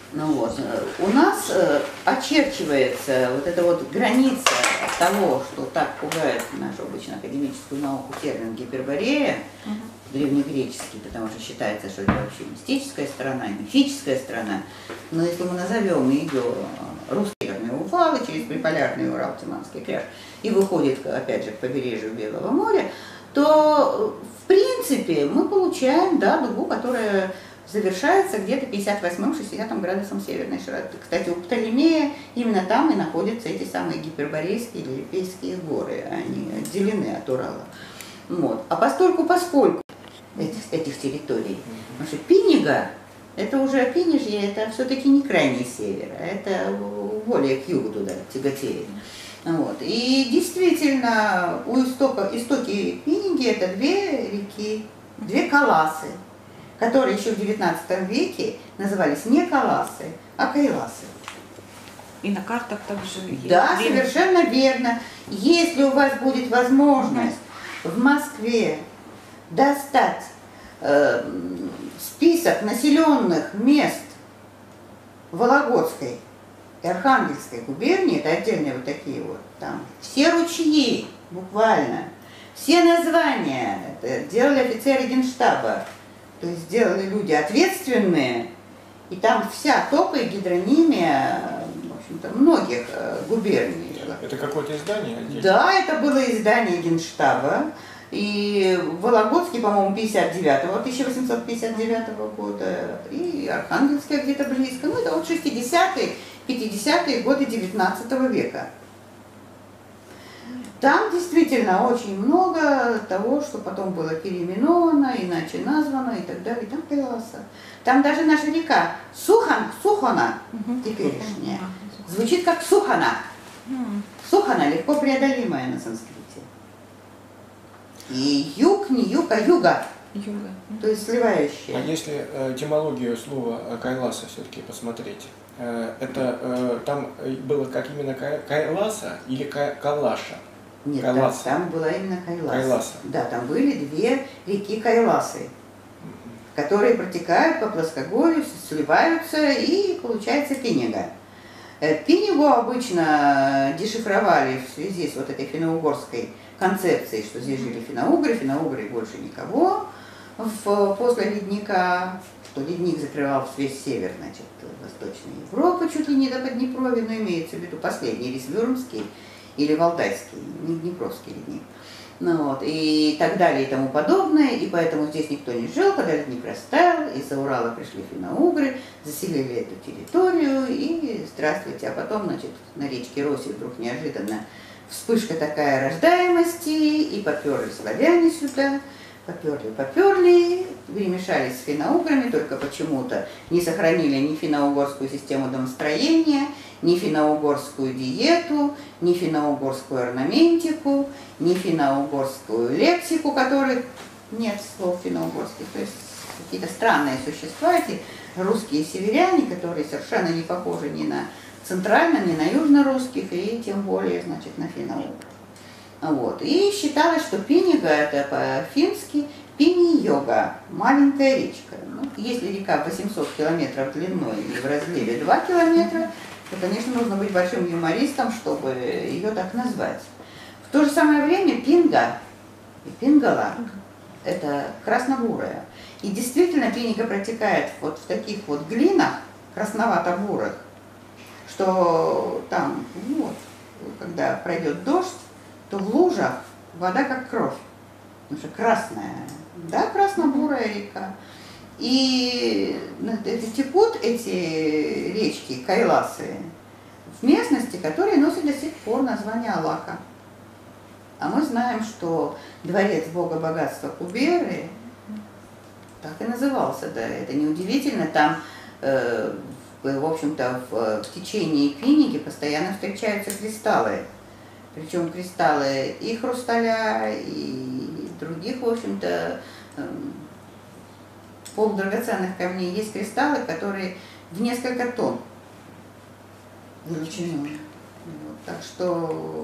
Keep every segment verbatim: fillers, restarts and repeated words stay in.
Ну вот, у нас э, очерчивается вот эта вот граница того, что так пугает нашу обычно академическую науку термин гиперборея, угу. древнегреческий, потому что считается, что это вообще мистическая сторона, мифическая сторона. Но если мы назовем ее русский Уфалы через приполярный Урал, Тиманский кряж и выходит, опять же, к побережью Белого моря, то в принципе мы получаем, да, дугу, которая завершается где-то пятьдесят восьмым — шестидесятым градусом северной широты. Кстати, у Птолемея именно там и находятся эти самые гиперборейские или Епейские горы, они отделены от Урала. Вот. А постольку, поскольку этих, этих территорий, потому что Пинига, это уже Пинижье, это все-таки не крайний север, а это более к югу туда тяготеет. Вот. И действительно, у истока, истоки Пиниги это две реки, две Каласы, которые еще в девятнадцатом веке назывались не Каласы, а Кайласы. И на картах также есть. Да, время. Совершенно верно. Если у вас будет возможность угу. в Москве достать э, список населенных мест Вологодской и Архангельской губернии, это отдельные вот такие вот, там все ручьи, буквально, все названия, это делали офицеры Генштаба, то есть сделали люди ответственные, и там вся топа и гидронимия, в общем-то, многих губерний. Это какое-то издание? Отдельно? Да, это было издание Генштаба, и Вологодский, по-моему, пятьдесят девятого, тысяча восемьсот пятьдесят девятого года, и Архангельская где-то близко, ну это вот шестидесятые, пятидесятые годы девятнадцатого века. Там действительно очень много того, что потом было переименовано, иначе названо и так далее. Там Кайласа. Там даже наша река Сухан, Сухана, теперешняя, звучит как Сухана. Сухана легко преодолимая на санскрите. И юг, не юг, а юга. Юга. То есть сливающая. А если э, этимологию слова Кайласа все-таки посмотреть, э, это э, там было как именно Кайласа или Калаша? Нет, там, там была именно Кайласа. Кайласа. Да, там были две реки Кайласы, которые протекают по плоскогорью, сливаются, и получается Пинига. Пинигу обычно дешифровали в связи с вот этой финно-угорской концепцией, что здесь жили финно-угры, финно-угры больше никого в, после ледника, что ледник закрывал весь север, значит, Восточной Европы, чуть ли не до Поднепровья, но имеется в виду последний, Рисвюрмский или Валдайский, не Днепровский ледник. Ну, вот, и так далее и тому подобное, и поэтому здесь никто не жил, когда ледник растаял, из-за Урала пришли финно-угры, заселили эту территорию, и здравствуйте, а потом, значит, на речке Роси вдруг неожиданно вспышка такая рождаемости, и поперли славяне сюда, поперли, поперли, перемешались с финно-уграми, только почему-то не сохранили ни финно-угорскую систему домостроения, ни финно-угорскую диету, ни финно-угорскую орнаментику, ни финно-угорскую лексику, которых нет слов финно-угорских. То есть какие-то странные существа, эти русские северяне, которые совершенно не похожи ни на центрально, ни на южно-русских, и тем более, значит, на финно-угров. Вот. И считалось, что Пинига это по-фински Пини-Йога, маленькая речка. Ну, если река восемьсот километров длиной и в разливе два километра, то, конечно, нужно быть большим юмористом, чтобы ее так назвать. В то же самое время Пинга и Пингала – это красно-бурая. И действительно Пинига протекает вот в таких вот глинах, красновато-бурых, что там, ну, вот, когда пройдет дождь, то в лужах вода как кровь, потому что красная, да, красно-бурая река. И текут эти речки, Кайласы, в местности, которые носят до сих пор название Алака. А мы знаем, что дворец бога богатства Куберы так и назывался, да, это неудивительно, там, э, в общем-то, в, в течение Пиниги постоянно встречаются кристаллы. Причем кристаллы и хрусталя, и других, в общем-то, полудрагоценных камней. Есть кристаллы, которые в несколько тонн величиной. Вот, так что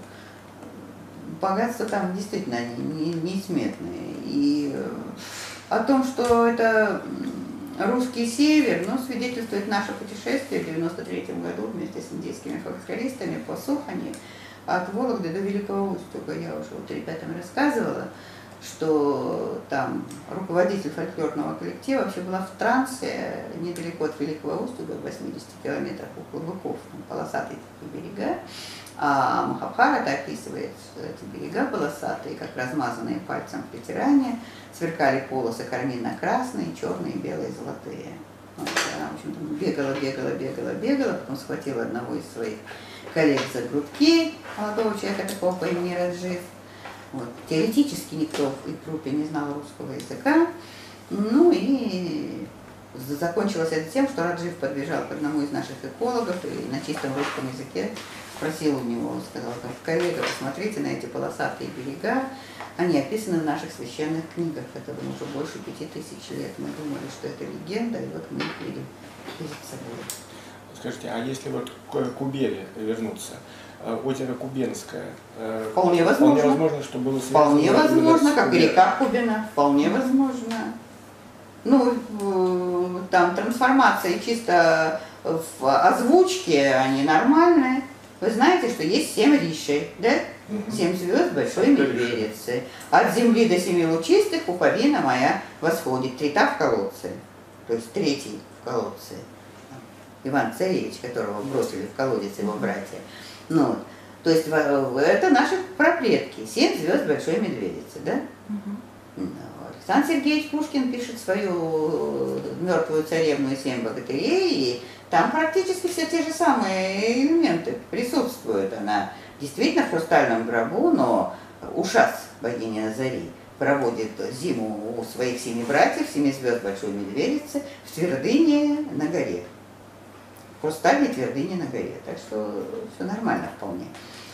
богатства там действительно несметные. И о том, что это русский север, но свидетельствует наше путешествие в девяносто третьем году вместе с индейскими фольклористами по Сухани от Вологды до Великого Устюга. Я уже вот ребятам рассказывала, что там руководитель фольклорного коллектива вообще была в трансе недалеко от Великого Устюга, в восьмидесяти километрах у Клубыков, там полосатые такие берега. А Махабхарата описывает эти берега полосатые, как размазанные пальцем притирания, сверкали полосы карминно-красные, черные, белые, золотые. Вот, она, в общем-то, бегала, бегала, бегала, бегала, потом схватила одного из своих коллег за грудки, молодого человека такого по имени Раджив. Вот. Теоретически никто в группе не знал русского языка. Ну и закончилось это тем, что Раджив подбежал к одному из наших экологов и на чистом русском языке спросил у него, сказал: коллега, посмотрите на эти полосатые берега, они описаны в наших священных книгах, это уже больше пяти тысяч лет. Мы думали, что это легенда, и вот мы их видим перед собой. Скажите, а если вот к Кубели вернуться, озеро Кубенское, вполне возможно, вполне возможно, что было связано. Вполне возможно, как и река Кубина, вполне возможно. Ну, там трансформации чисто в озвучке, они нормальные. Вы знаете, что есть семь ришей, да? Семь звезд большой медведицы. От земли до семи лучистых пуповина моя восходит. Трита в колодце. То есть третий в колодце. Иван Царевич, которого бросили в колодец его братья. Ну, то есть это наши прапредки. Семь звезд большой медведицы, да? Угу. Александр Сергеевич Пушкин пишет свою «Мертвую царевну и семь богатырей», и там практически все те же самые элементы присутствуют. Она действительно в хрустальном гробу, но Ушас, богиня Зари, проводит зиму у своих семи братьев, семи звезд большой медведицы, в твердыне на горе. В хрустальной твердыне на горе. Так что все нормально вполне.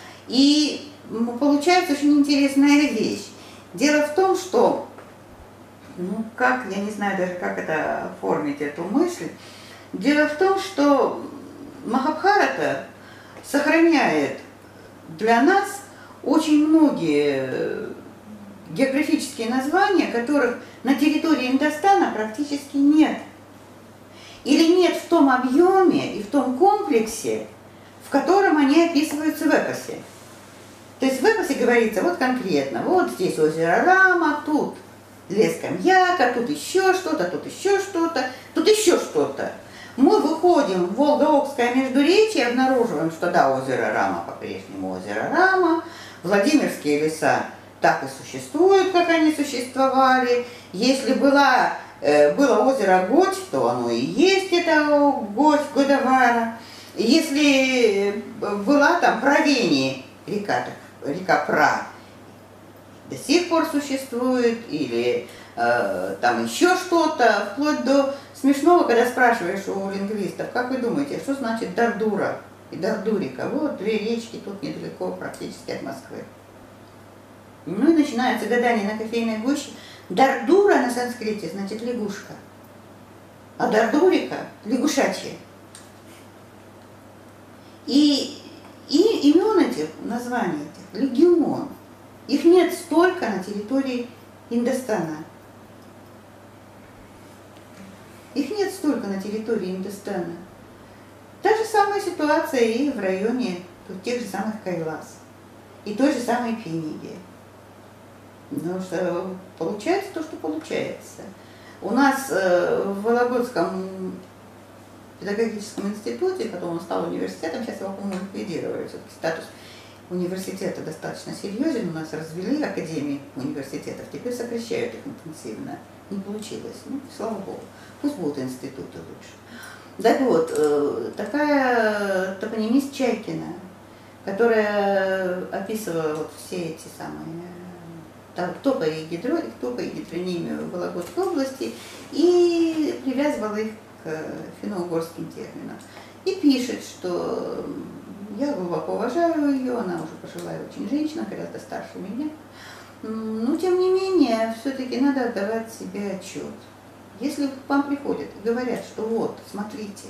И получается очень интересная вещь. Дело в том, что, ну как, я не знаю даже, как это оформить, эту мысль. Дело в том, что Махабхарата сохраняет для нас очень многие географические названия, которых на территории Индостана практически нет. Или нет в том объеме и в том комплексе, в котором они описываются в эпосе. То есть в эпосе говорится вот конкретно, вот здесь озеро Рама, тут лес Камьяка, тут еще что-то, тут еще что-то, тут еще что-то. Мы выходим в Волго-Окское междуречье и обнаруживаем, что да, озеро Рама по-прежнему озеро Рама, Владимирские леса так и существуют, как они существовали. Если была, э, было озеро Годь, то оно и есть, это Годь, Годовара. Если была там Провени, река, река Пра, до сих пор существует, или э, там еще что-то, вплоть до смешного, когда спрашиваешь у лингвистов, как вы думаете, что значит Дардура и Дардурика? Вот две речки тут недалеко, практически от Москвы. Ну и начинается гадание на кофейной гуще. Дардура на санскрите значит лягушка, а Дардурика лягушачья. И, и имен этих, названий этих, легион. Их нет столько на территории Индостана. Их нет столько на территории Индостана. Та же самая ситуация и в районе тех же самых Кайлас, и той же самой Пениги. Потому что получается то, что получается. У нас э, в Вологодском педагогическом институте, потом он стал университетом, сейчас его, по-моему, ликвидировали. Все-таки статус университета достаточно серьезен. У нас развели академии университетов, теперь сокращают их интенсивно. Не получилось. Ну, слава богу. Пусть будут институты лучше. Так вот, такая топонимист Чайкина, которая описывала вот все эти самые топо и гидро, топо и гидронимию в Вологодской области и привязывала их к финно-угорским терминам. И пишет, что я глубоко уважаю ее, она уже пожилая очень женщина, гораздо старше меня. Но, тем не менее, все-таки надо отдавать себе отчет. Если к вам приходят и говорят, что вот, смотрите,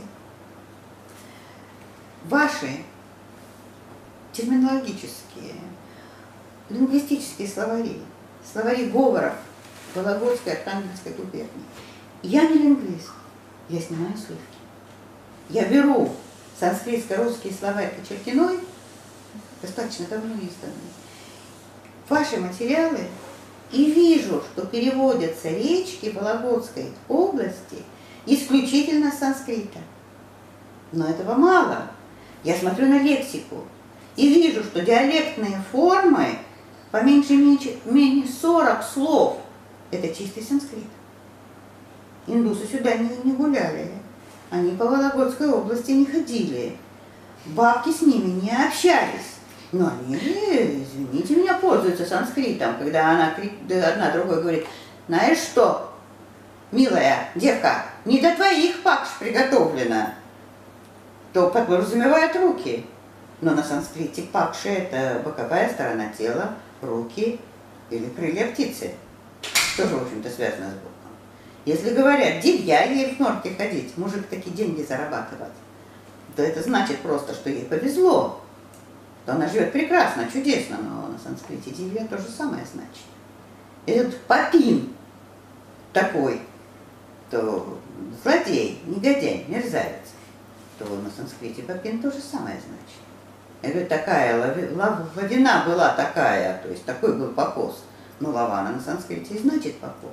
ваши терминологические, лингвистические словари, словари говоров Вологодской, Архангельской губернии, я не лингвист, я снимаю сливки. Я беру санскритско-русский словарь Кочергиной, достаточно давно изданный, ваши материалы, и вижу, что переводятся речки Вологодской области исключительно с санскрита. Но этого мало. Я смотрю на лексику и вижу, что диалектные формы по меньшей мере сорок слов – это чистый санскрит. Индусы сюда не, не гуляли, они по Вологодской области не ходили, бабки с ними не общались. Но они, извините меня, пользуются санскритом, когда она одна другой говорит: знаешь что, милая девка, не до твоих пакш приготовлено, то подразумевает руки. Но на санскрите пакши – это боковая сторона тела, руки или крылья птицы. Тоже, в общем-то, связано с боком. Если говорят: дивья ей в норке ходить, мужик такие деньги зарабатывать, то это значит просто, что ей повезло. То она живет прекрасно, чудесно, но на санскрите дивья то же самое значит. Этот попин такой, то злодей, негодяй, мерзавец, то на санскрите попин то же самое значит. Я говорю, такая лави, лавина была такая, то есть такой был покос. Но лавана на санскрите и значит покос.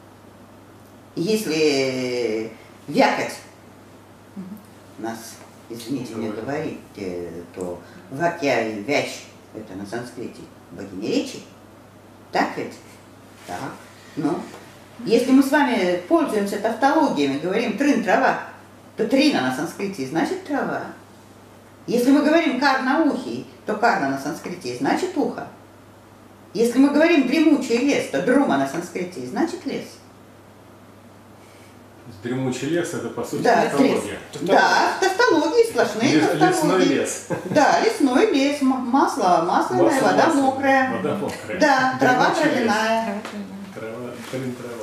Если вякать нас, извините меня, говорить, то вакья и вяч – это на санскрите богиня речи. Так ведь? Так. Ну, если мы с вами пользуемся тавтологиями, говорим трын-трава, то трина на санскрите значит трава. Если мы говорим карнаухий, то карна на санскрите значит ухо. Если мы говорим дремучий лес, то друма на санскрите значит лес. Дремучий лес – это, по сути, да, тавтология. Да, тавтологии, сплошные Лес, тавтологии. Лесной лес. Да, лесной лес, масло масляное, масло, вода масло, мокрая. Вода мокрая. Да, трава Дремучий травяная. Трава, трын, трава.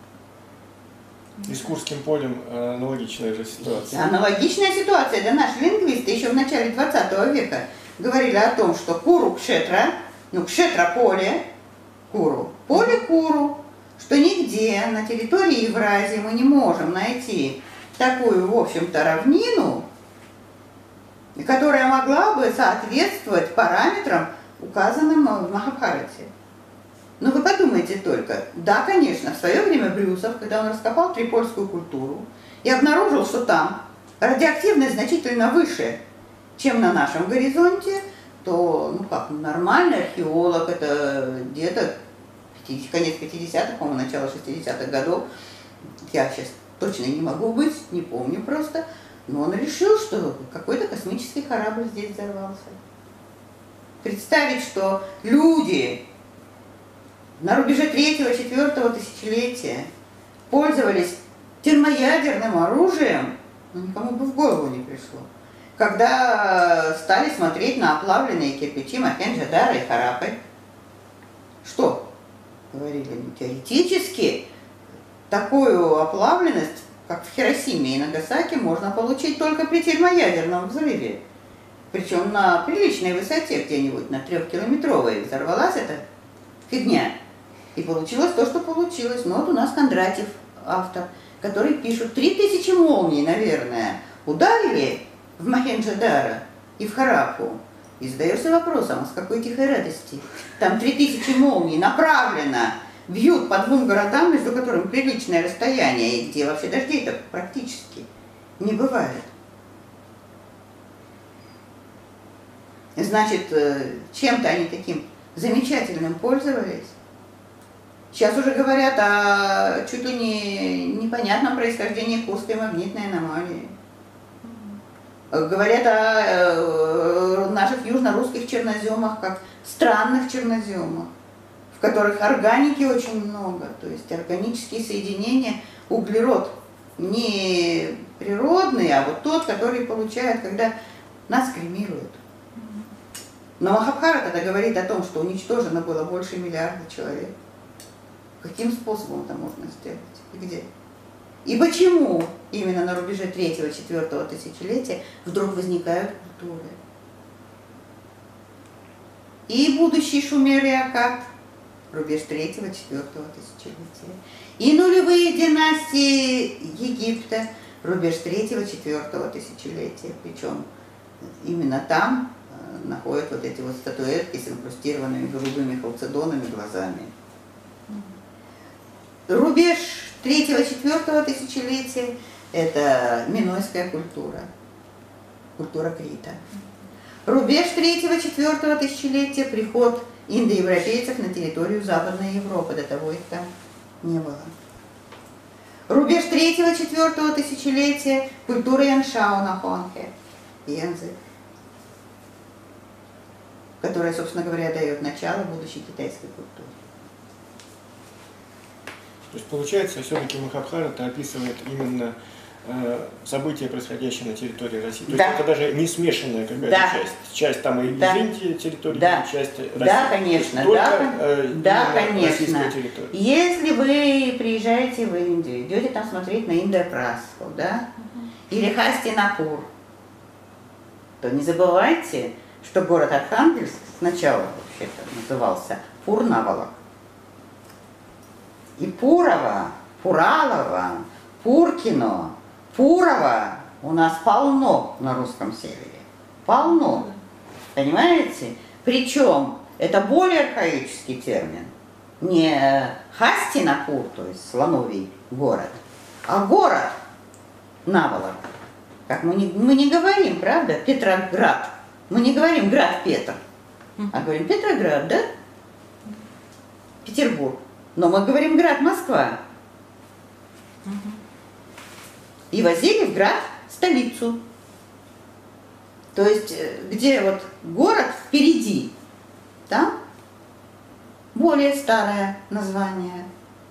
И с Курским полем аналогичная же ситуация. Аналогичная ситуация. Да, наши лингвисты еще в начале двадцатого века говорили о том, что куру кшетра, ну кшетра поле, куру, поле куру, что нигде на территории Евразии мы не можем найти такую, в общем-то, равнину, которая могла бы соответствовать параметрам, указанным в Махабхарате. Но вы подумайте только, да, конечно, в свое время Брюсов, когда он раскопал трипольскую культуру и обнаружил, что там радиоактивность значительно выше, чем на нашем горизонте, то, ну как, нормальный археолог, это где-то конец пятидесятых, по-моему, начало шестидесятых годов, я сейчас точно не могу быть, не помню просто, но он решил, что какой-то космический корабль здесь взорвался. Представить, что люди на рубеже третьего-четвертого тысячелетия пользовались термоядерным оружием, ну, никому бы в голову не пришло. Когда стали смотреть на оплавленные кирпичи Мохенджо-Даро и Хараппы, что? Говорили, ну, теоретически такую оплавленность, как в Хиросиме и Нагасаки, можно получить только при термоядерном взрыве. Причем на приличной высоте, где-нибудь на трехкилометровой, взорвалась эта фигня. И получилось то, что получилось. Но вот у нас Кондратьев, автор, который пишет: три тысячи молний, наверное, ударили в Мохенджо-Даро и в Хараппу. И задаешься вопросом, а с какой тихой радости? Там три тысячи молний направленно бьют по двум городам, между которыми приличное расстояние, и где вообще дождей-то практически не бывает. Значит, чем-то они таким замечательным пользовались. Сейчас уже говорят о чуть ли не непонятном происхождении Курской магнитной аномалии. Говорят о наших южно-русских черноземах как странных черноземах, в которых органики очень много, то есть органические соединения, углерод не природный, а вот тот, который получают, когда нас кремируют. Но Махабхарата тогда говорит о том, что уничтожено было больше миллиарда человек. Каким способом это можно сделать? И где? И почему именно на рубеже третьего-четвертого тысячелетия вдруг возникают культуры? И будущий Шумер и Аккад, рубеж третьего-четвертого тысячелетия. И нулевые династии Египта, рубеж третьего-четвёртого тысячелетия. Причем именно там находят вот эти вот статуэтки с инкрустированными голубыми халцедонами глазами. Рубеж третьего-четвёртого тысячелетия – это минойская культура, культура Крита. Рубеж третьего-четвёртого тысячелетия – приход индоевропейцев на территорию Западной Европы, до того их там не было. Рубеж третьего-четвёртого тысячелетия – культура Яншао на Хуанхэ, Янзы, которая, собственно говоря, дает начало будущей китайской культуре. То есть получается, все-таки Махабхарата описывает именно э, события, происходящие на территории России. То да. есть это даже не смешанная какая-то да. часть. Часть там и да. Византии территории, да. часть России. Да, конечно. Только, да, э, да конечно. Если вы приезжаете в Индию, идете там смотреть на Индо-Прасху, да, угу. или Хастинапур, то не забывайте, что город Архангельск сначала вообще-то назывался Пурнаволок. И Пурово, Пуралово, Пуркино, Пурово у нас полно на русском севере. Полно. Понимаете? Причем это более архаический термин. Не Хастинапур, то есть слоновий город, а город Наволок. Как мы не, мы не говорим, правда, Петроград. Мы не говорим град Петр, а говорим Петроград, да? Петербург. Но мы говорим град Москва. Угу. И возили в град столицу. То есть, где вот город впереди, там более старое название.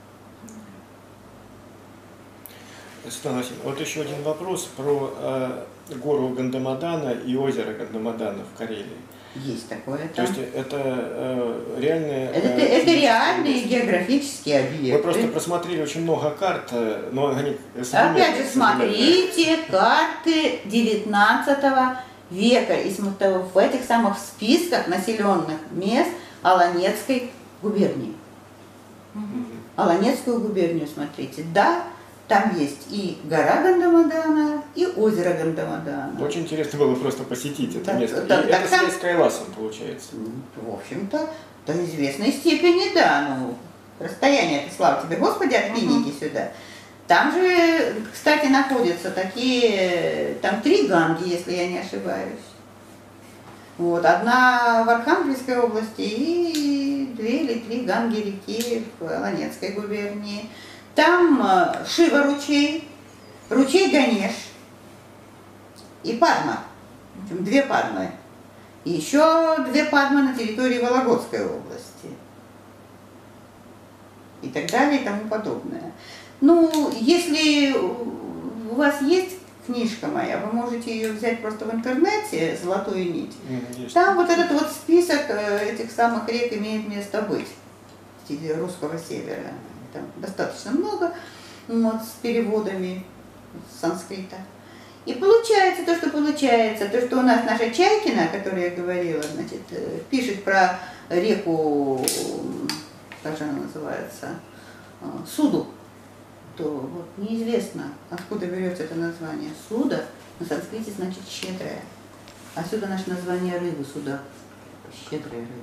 Светлана Васильевна, вот еще один вопрос про э, гору Гандамадана и озеро Гандамадана в Карелии. Есть такое. То есть это э, реальные... Это, э, это реальные географические объекты. Вы просто просмотрели очень много карт, но они... Опять же, смотрите карты девятнадцатого века и в этих самых списках населенных мест Аланецкой губернии. Угу. Аланецкую губернию смотрите. Да, там есть и гора Гандамадана, и озеро Гандамадана. Очень интересно было просто посетить это так, место. Так, и так, это там, связь с Кайласом, получается. В общем-то, до известной степени, да. Ну, расстояние, это слава тебе, Господи, от Финики uh-huh. сюда. Там же, кстати, находятся такие, там три ганги, если я не ошибаюсь. Вот, одна в Архангельской области и две или три ганги реки в Аланецкой губернии. Там Шива ручей, ручей Ганеш и Падма, две Падмы. И еще две Падмы на территории Вологодской области. И так далее и тому подобное. Ну, если у вас есть книжка моя, вы можете ее взять просто в интернете, «Золотую нить». Есть. Там вот этот вот список этих самых рек имеет место быть, в стиле русского севера. Там достаточно много, вот, с переводами с санскрита. И получается то, что получается, то, что у нас наша Чайкина, о которой я говорила, значит, пишет про реку, как же она называется, Суду, то вот неизвестно, откуда берется это название. Суда на санскрите значит щедрая. Отсюда наше название рыбы, суда. Щедрая рыба.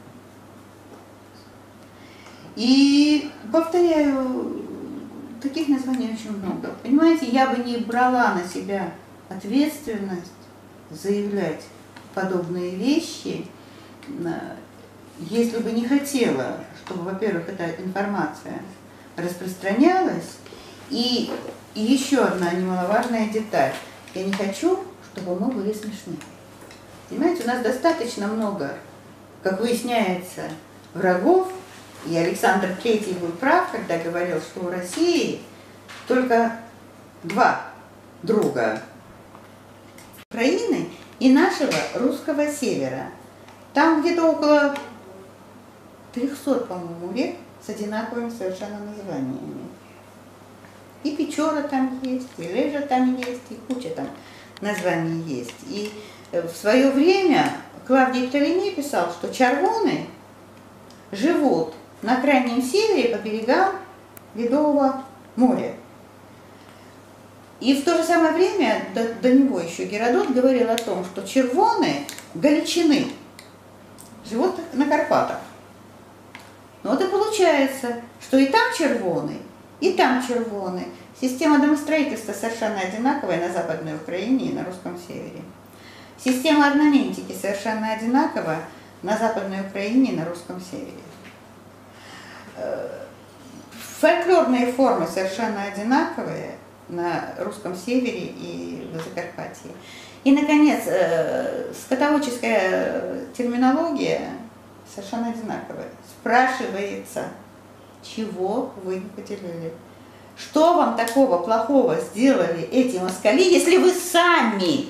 И, повторяю, таких названий очень много. Понимаете, я бы не брала на себя ответственность заявлять подобные вещи, если бы не хотела, чтобы, во-первых, эта информация распространялась. И, и еще одна немаловажная деталь. Я не хочу, чтобы мы были смешны. Понимаете, у нас достаточно много, как выясняется, врагов. И Александр Третий был прав, когда говорил, что у России только два друга – Украины и нашего русского севера. Там где-то около трехсот, по-моему, рек с одинаковыми совершенно названиями. И Печора там есть, и Лежа там есть, и куча там названий есть. И в свое время Клавдий Птолемей писал, что чарвоны живут на крайнем севере по берегам Ледового моря. И в то же самое время, до, до него еще Геродот говорил о том, что червоны галичины живут на Карпатах. Ну вот и получается, что и там червоны, и там червоны. Система домостроительства совершенно одинаковая на Западной Украине и на Русском Севере. Система орнаментики совершенно одинакова на Западной Украине и на Русском Севере. Фольклорные формы совершенно одинаковые на Русском Севере и в Закарпатье. И, наконец, скотоводческая терминология совершенно одинаковая. Спрашивается, чего вы не поделили? Что вам такого плохого сделали эти москали, если вы сами,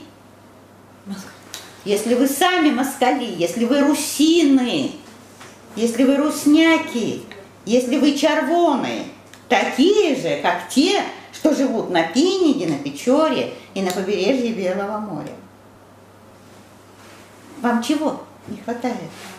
если вы сами москали, если вы русины, если вы русняки, если вы червоны, такие же, как те, что живут на Пиниге, на Печоре и на побережье Белого моря. Вам чего не хватает?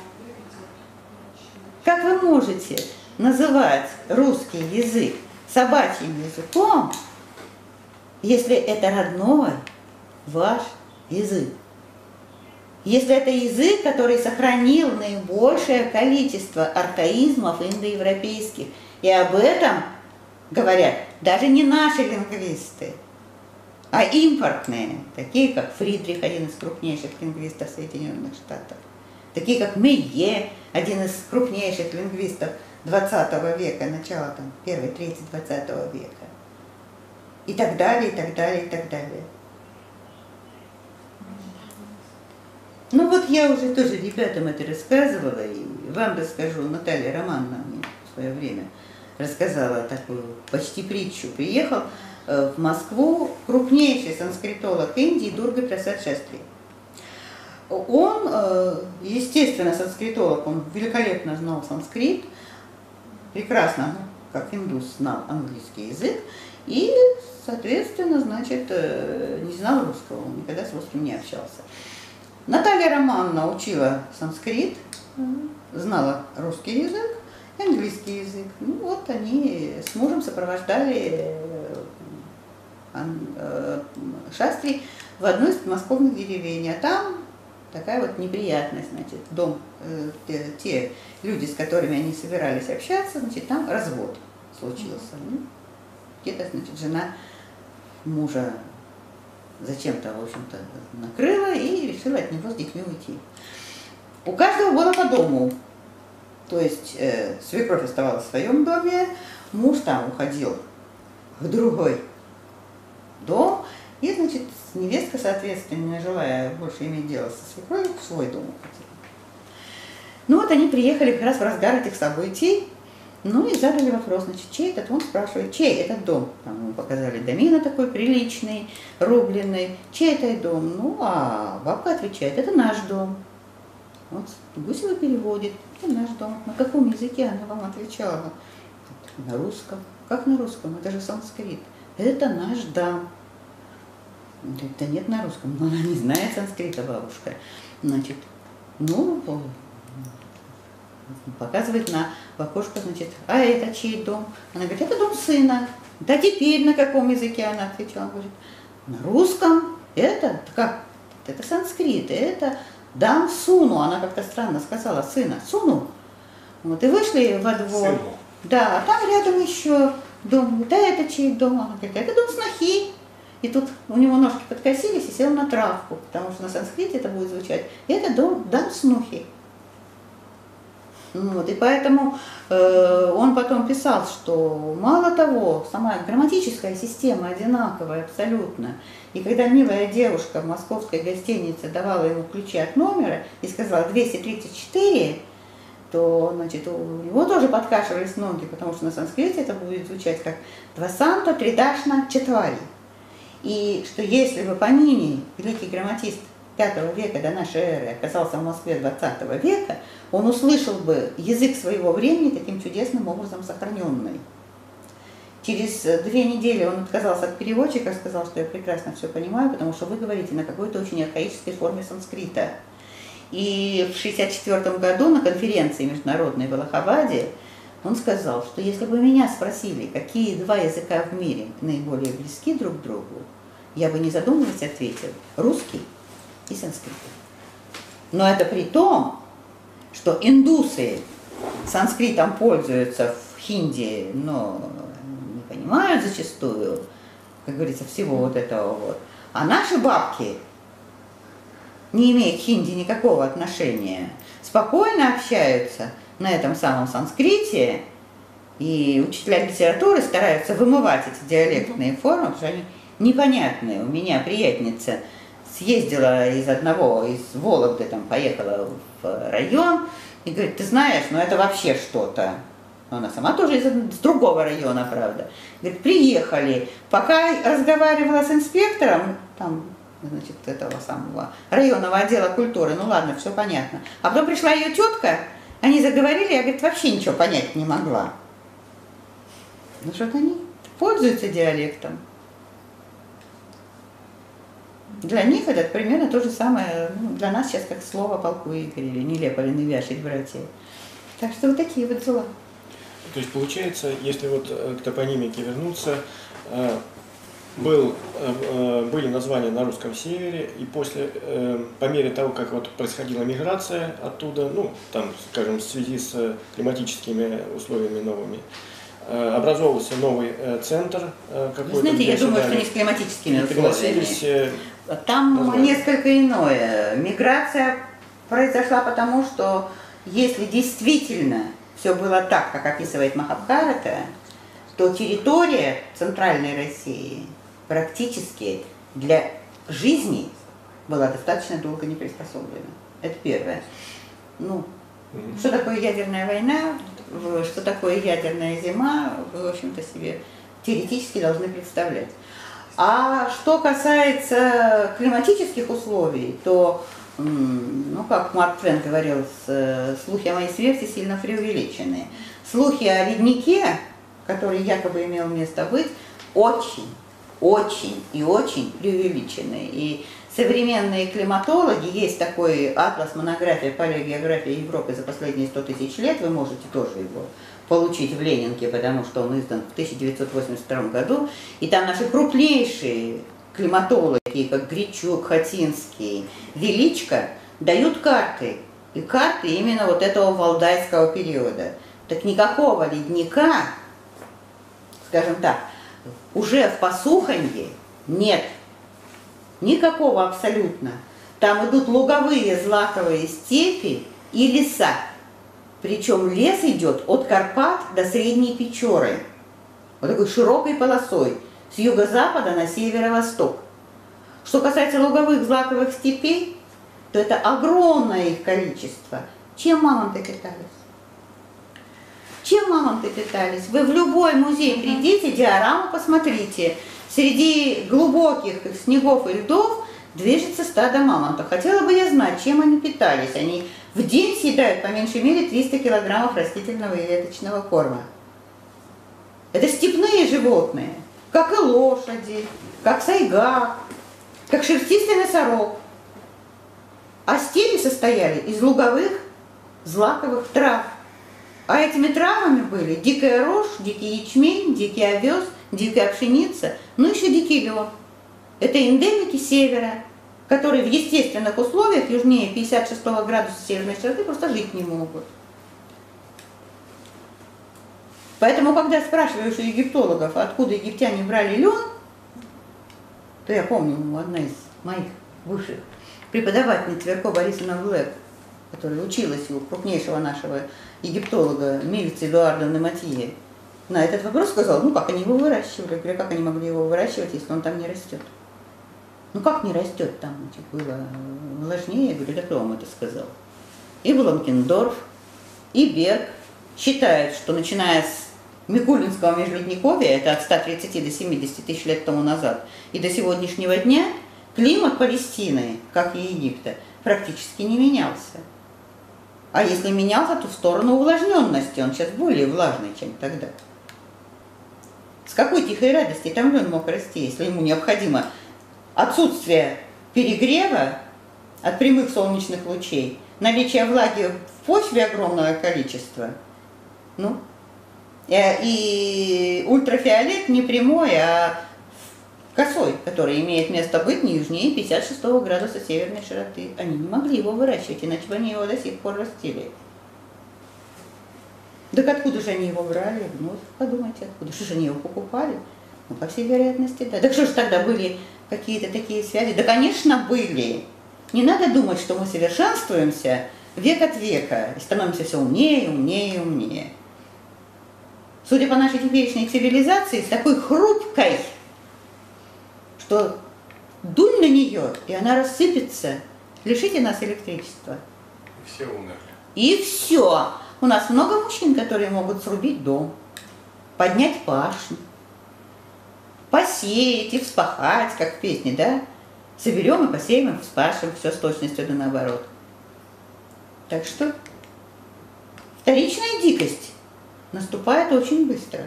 Как вы можете называть русский язык собачьим языком, если это родной ваш язык? Если это язык, который сохранил наибольшее количество архаизмов индоевропейских, и об этом говорят даже не наши лингвисты, а импортные, такие как Фридрих, один из крупнейших лингвистов Соединенных Штатов, такие как Мейе, один из крупнейших лингвистов двадцатого века, начала там, первой трети двадцатого века, и так далее, и так далее, и так далее. Ну вот я уже тоже ребятам это рассказывала, и вам расскажу. Наталья Романовна мне в свое время рассказала такую почти притчу. Приехал в Москву крупнейший санскритолог Индии Дурга Прасад Шастри. Он, естественно, санскритолог, он великолепно знал санскрит, прекрасно, как индус, знал английский язык, и, соответственно, значит, не знал русского, он никогда с русским не общался. Наталья Романовна учила санскрит, знала русский язык, английский язык. Ну вот они с мужем сопровождали Шастри в одну из подмосковных деревень. А там такая вот неприятность, значит, дом, те, те люди, с которыми они собирались общаться, значит, там развод случился. Ну, где-то, значит, жена мужа зачем-то, в общем-то, накрыла и решила от него с детьми уйти. У каждого было по дому. То есть э, свекровь оставалась в своем доме, муж там уходил в другой дом, и, значит, невестка, соответственно, не желая больше иметь дело со свекровью, в свой дом уходила. Ну вот они приехали как раз в разгар этих событий, ну и задали вопрос, значит, чей этот, он спрашивает, чей этот дом? Там ему показали домина такой приличный, рубленый, чей это дом? Ну, а бабка отвечает, это наш дом. Вот Гусева переводит, это наш дом. На каком языке она вам отвечала? На русском. Как на русском? Это же санскрит. Это наш дом. Да нет, на русском, но она не знает санскрита, бабушка. Значит, ну, показывает на в окошко, значит, а это чей дом? Она говорит, это дом сына. Да теперь на каком языке она отвечала? Она говорит, на русском. Это как? Это санскрит, это дам суну. Она как-то странно сказала, сына, суну. Вот, и вышли во двор. Сыну. Да, а там рядом еще дом. Да, это чей дом? Она говорит, это дом снохи. И тут у него ножки подкосились и сел на травку, потому что на санскрите это будет звучать. Это дом, дам снухи. Вот, и поэтому э, он потом писал, что мало того, сама грамматическая система одинаковая абсолютно. И когда милая девушка в московской гостинице давала ему ключи от номера и сказала двести тридцать четыре, то, значит, у него тоже подкашивались ноги, потому что на санскрите это будет звучать как «двасанта тридашна четвари». И что если бы Панини, великий грамматист пятого века до нашей эры, оказался в Москве двадцатого века, он услышал бы язык своего времени таким чудесным образом сохраненный. Через две недели он отказался от переводчика, сказал, что я прекрасно все понимаю, потому что вы говорите на какой-то очень архаической форме санскрита. И в шестьдесят четвёртом году на конференции международной в Аллахабаде Он сказал, что если бы меня спросили, какие два языка в мире наиболее близки друг к другу, я бы, не задумываясь, ответил русский и санскрит. Но это при том, что индусы санскритом пользуются в хинди, но не понимают зачастую, как говорится, всего вот этого вот. А наши бабки, не имея к хинди никакого отношения, спокойно общаются на этом самом санскрите, и учителя литературы стараются вымывать эти диалектные формы, потому что они непонятные. У меня приятница съездила из одного, из Вологды, там, поехала в район, и говорит, ты знаешь, ну это вообще что-то. Она сама тоже из, из другого района, правда. Говорит, приехали, пока разговаривала с инспектором, там, значит, этого самого районного отдела культуры, ну ладно, все понятно. А потом пришла ее тетка, они заговорили, я, говорит, вообще ничего понять не могла. Ну что-то они пользуются диалектом. Для них это примерно то же самое, ну, для нас сейчас как слово полку Игорь или нелепо ли навяшить братья. Так что вот такие вот дела. То есть получается, если вот к топонимике вернуться, был, были названия на русском севере, и после, по мере того, как вот происходила миграция оттуда, ну, там, скажем, в связи с климатическими условиями новыми, образовывался новый центр какой-то. Знаете, я думаю, что не с климатическими условиями. Там названия. Несколько иное. Миграция произошла потому, что если действительно все было так, как описывает Махабхарата, то территория Центральной России практически для жизни была достаточно долго не приспособлена. Это первое. Ну, mm-hmm. Что такое ядерная война, что такое ядерная зима, вы, в общем-то, себе теоретически должны представлять. А что касается климатических условий, то, ну, как Марк Твен говорил, слухи о моей смерти сильно преувеличены. Слухи о леднике, который якобы имел место быть, очень, очень и очень преувеличены. И современные климатологи, есть такой атлас, монография палеогеография Европы за последние сто тысяч лет, вы можете тоже его получить в Ленинке, потому что он издан в тысяча девятьсот восемьдесят втором году, и там наши крупнейшие климатологи, как Гречук, Хатинский, Величко, дают карты, и карты именно вот этого валдайского периода. Так никакого ледника, скажем так, уже в Пасуханье нет, никакого абсолютно. Там идут луговые злаковые степи и леса. Причем лес идет от Карпат до Средней Печоры, вот такой широкой полосой, с юго-запада на северо-восток. Что касается луговых злаковых степей, то это огромное их количество. Чем мамонты питались? Чем мамонты питались? Вы в любой музей придите, диораму посмотрите. Среди глубоких снегов и льдов движется стадо мамонтов. Хотела бы я знать, чем они питались. Они в день съедают по меньшей мере триста килограммов растительного и веточного корма. Это степные животные, как и лошади, как сайгак, как шерстистый носорог. А степи состояли из луговых злаковых трав. А этими травами были дикая рожь, дикий ячмень, дикий овес, дикая пшеница, ну еще дикий лен. Это эндемики севера, которые в естественных условиях южнее пятьдесят шестого градуса северной широты просто жить не могут. Поэтому, когда спрашиваешь у египтологов, откуда египтяне брали лен, то я помню, одна из моих бывших преподавательниц Верко Борисовна Блэк, которая училась у крупнейшего нашего египтолога Милицы Эдуардовны Матье, на этот вопрос сказала, ну как они его выращивали? Я говорю, как они могли его выращивать, если он там не растет? Ну как не растет там? Было влажнее. Я говорю, да кто вам это сказал? И Бломкендорф, и Берг считают, что начиная с Микулинского межледниковья, это от ста тридцати до семидесяти тысяч лет тому назад, и до сегодняшнего дня климат Палестины, как и Египта, практически не менялся. А если менялся, то в сторону увлажненности. Он сейчас более влажный, чем тогда. С какой тихой радости там лен мог расти, если ему необходимо отсутствие перегрева от прямых солнечных лучей, наличие влаги в почве огромного количества, ну, И ультрафиолет не прямой, а косой, который имеет место быть не южнее пятьдесят шестого градуса северной широты. Они не могли его выращивать, иначе бы они его до сих пор растили. Так откуда же они его брали? Ну, подумайте, откуда же они его покупали? Ну, по всей вероятности, да. Так что же тогда были какие-то такие связи? Да, конечно, были. Не надо думать, что мы совершенствуемся век от века и становимся все умнее, умнее, умнее. Судя по нашей теперешней цивилизации, с такой хрупкой, что дунь на нее, и она рассыпется. Лишите нас электричества. И все умерли. И все. У нас много мужчин, которые могут срубить дом, поднять пашню, посеять и вспахать, как в песне, да? Соберем и посеем, и вспашем, все с точностью да наоборот. Так что вторичная дикость наступает очень быстро.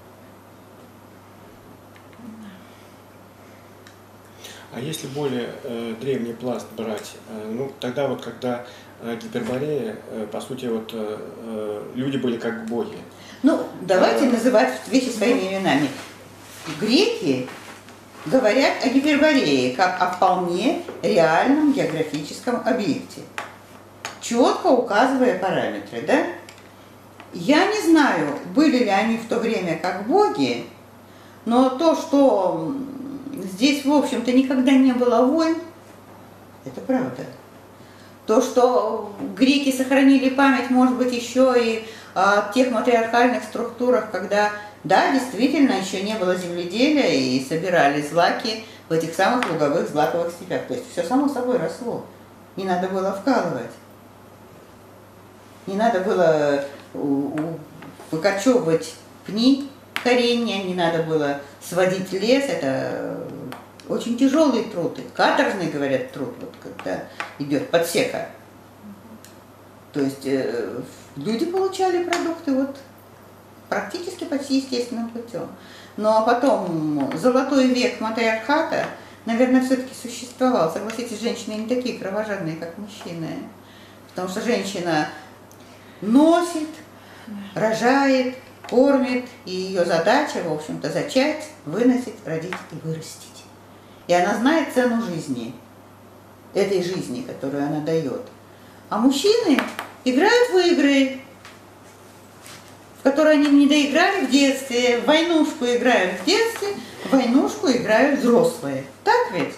А если более э, древний пласт брать, э, ну тогда вот когда э, Гиперборея, э, по сути вот э, э, люди были как боги. Ну, давайте а... называть вещи своими именами. Греки говорят о Гиперборее как о вполне реальном географическом объекте, четко указывая параметры, да? Я не знаю, были ли они в то время как боги, но то, что здесь, в общем-то, никогда не было войн, это правда. То, что греки сохранили память, может быть, еще и о тех матриархальных структурах, когда, да, действительно, еще не было земледелия и собирали злаки в этих самых луговых злаковых степях. То есть все само собой росло. Не надо было вкалывать. Не надо было выкорчевывать пни, коренья, не надо было сводить лес. Это очень тяжелый труд, каторжный, говорят, труд, вот когда идет подсека. То есть э, люди получали продукты вот практически почти естественным путем. Ну а потом золотой век матриархата, наверное, все-таки существовал. Согласитесь, женщины не такие кровожадные, как мужчины. Потому что женщина носит, рожает, кормит, и ее задача, в общем-то, зачать, выносить, родить и вырастить. И она знает цену жизни, этой жизни, которую она дает. А мужчины играют в игры, в которые они не доиграли в детстве, в войнушку играют в детстве, в войнушку играют взрослые. Так ведь?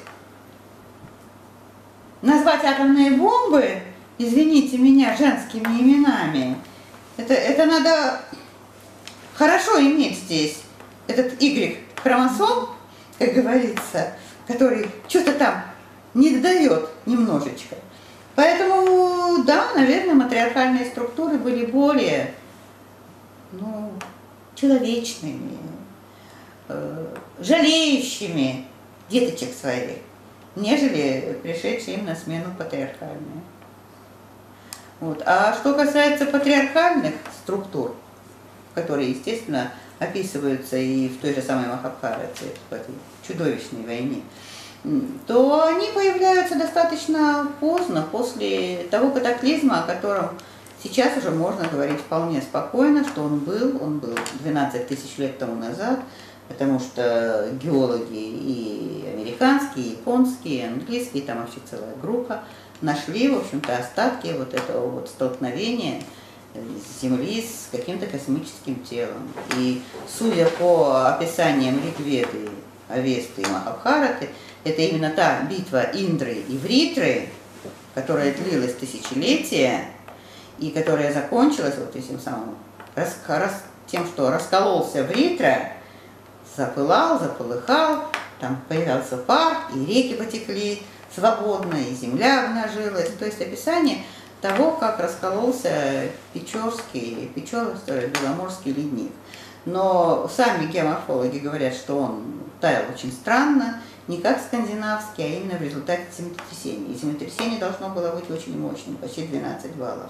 Назвать атомные бомбы, извините меня, женскими именами, это, это надо хорошо иметь здесь этот Y-хромосом, как говорится, который что-то там не додает немножечко. Поэтому, да, наверное, матриархальные структуры были более, ну, человечными, э, жалеющими деточек своих, нежели пришедшие им на смену патриархальные. Вот. А что касается патриархальных структур, которые, естественно, описываются и в той же самой Махабхарате, в этой чудовищной войне, то они появляются достаточно поздно, после того катаклизма, о котором сейчас уже можно говорить вполне спокойно, что он был, он был двенадцать тысяч лет тому назад, потому что геологи и американские, и японские, и английские, там вообще целая группа, нашли, в общем-то, остатки вот этого вот столкновения Земли с каким-то космическим телом. И судя по описаниям Ригведы, Авесты и Махабхараты, это именно та битва Индры и Вритры, которая длилась тысячелетия, и которая закончилась вот этим самым, рас, рас, тем, что раскололся Вритра, запылал, заполыхал, там появился пар, и реки потекли свободно, и земля обнажилась. То есть описание того, как раскололся Печорский, Печор, Беломорский ледник. Но сами геоморфологи говорят, что он таял очень странно, не как скандинавский, а именно в результате землетрясения. И землетрясение должно было быть очень мощным, почти двенадцать баллов.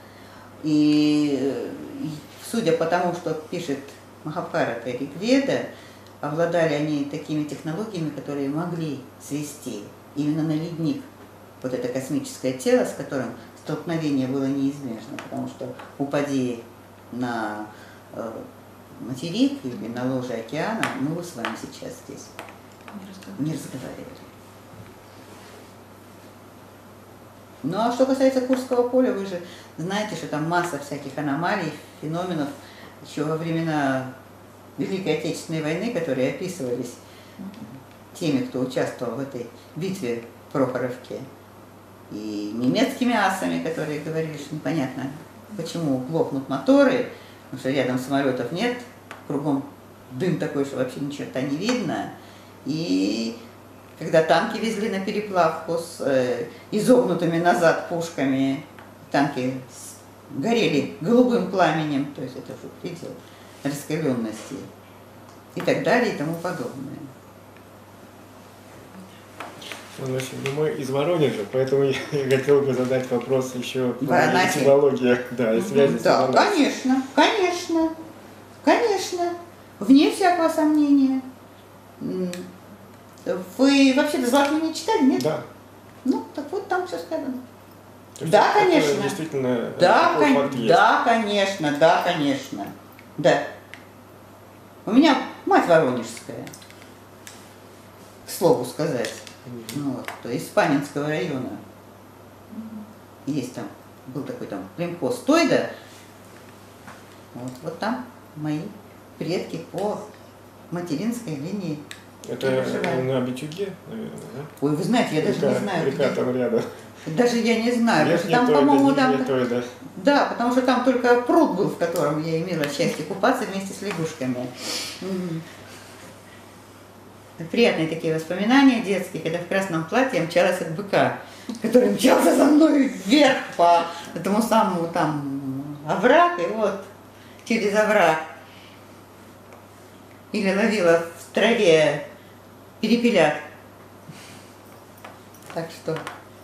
И судя по тому, что пишет Махабхарата и Ригведа, обладали они такими технологиями, которые могли свести именно на ледник вот это космическое тело, с которым столкновение было неизбежно, потому что упади на э, материк или на ложе океана, мы бы с вами сейчас здесь Не разговаривали. не разговаривали. Ну а что касается Курского поля, вы же знаете, что там масса всяких аномалий, феноменов еще во времена Великой Отечественной войны, которые описывались теми, кто участвовал в этой битве в Прохоровке, и немецкими асами, которые говорили, что непонятно, почему глохнут моторы, потому что рядом самолетов нет, кругом дым такой, что вообще ни черта не видно. И когда танки везли на переплавку с э, изогнутыми назад пушками, танки с, горели голубым пламенем, то есть это уже предел раскаленности, и так далее, и тому подобное. Значит, ну, мы из Воронежа, поэтому я, я хотел бы задать вопрос еще по Варанаси. этимологии, да, и связи с Да, Варанаси. конечно, конечно, конечно, вне всякого сомнения. М, Вы вообще-то «Золотую» не читали, нет? Да. Ну, так вот там все сказано. То есть Да, это конечно. Действительно, Да, такой кон- факт есть. да, конечно, да, конечно. Да. У меня мать воронежская, к слову сказать. Ну, вот, то есть из Панинского района. Есть там, был такой там племхоз Тойда. Вот, вот там мои предки по материнской линии. Это переживаю. на Битюге, наверное, да? Ой, вы знаете, я даже река, не знаю. Река где. там рядом. Даже я не знаю, потому что Верхняя там, Тойда, по-моему, там... Нижняя Тойда. Да, потому что там только пруд был, в котором я имела счастье купаться вместе с лягушками. М. Приятные такие воспоминания детские, когда в красном платье я мчалась от быка, который мчался за мной вверх по этому самому там овраг, и вот через овраг. Или ловила в траве перепелят. Так что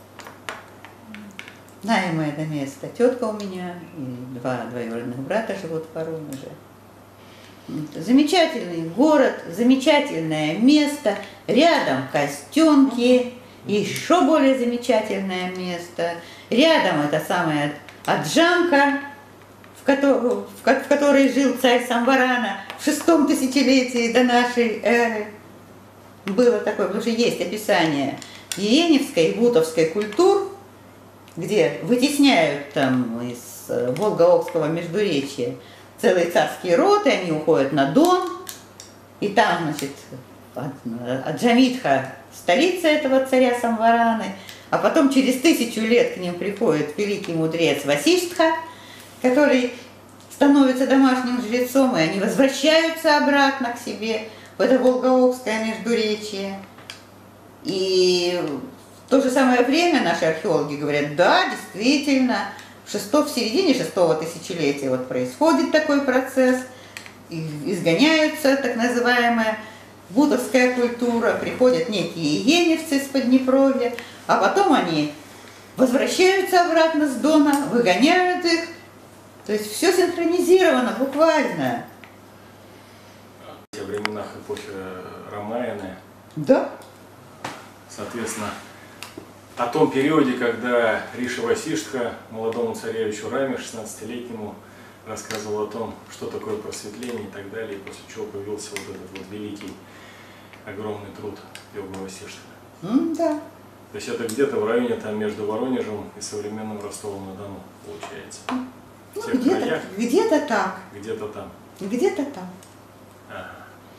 знаемое это место. Тетка у меня и два двоюродных брата живут в Воронеже. Замечательный город, замечательное место. Рядом Костенки, еще более замечательное место. Рядом это самая Аджанка, в которой, в ко- в которой жил царь Самварана в шестом тысячелетии до нашей эры. Было такое, потому что есть описание Ееневской и Бутовской культур, где вытесняют там из э, Волго-Окского междуречья целые царские роты, они уходят на Дон, и там, значит, Ад- Аджамитха, столица этого царя Самвараны, а потом через тысячу лет к ним приходит великий мудрец Васиштха, который становится домашним жрецом, и они возвращаются обратно к себе в это Волго-Окское междуречье. И в то же самое время наши археологи говорят, да, действительно, в, шесто, в середине шестого тысячелетия вот происходит такой процесс, и изгоняются так называемая бутовская культура, приходят некие еневцы с Поднепровья, а потом они возвращаются обратно с Дона, выгоняют их. То есть все синхронизировано буквально. В тех временах эпохи Рамаяны, Да? соответственно, о том периоде, когда Риши Васиштха молодому царевичу Раме, шестнадцатилетнему, рассказывал о том, что такое просветление и так далее, и после чего появился вот этот вот великий, огромный труд Йога Васиштха. М, да. То есть это где-то в районе там между Воронежем и современным Ростовом-на-Дону получается. В Ну, тех где-то, краях, где-то так, где-то там. где-то там. Ага.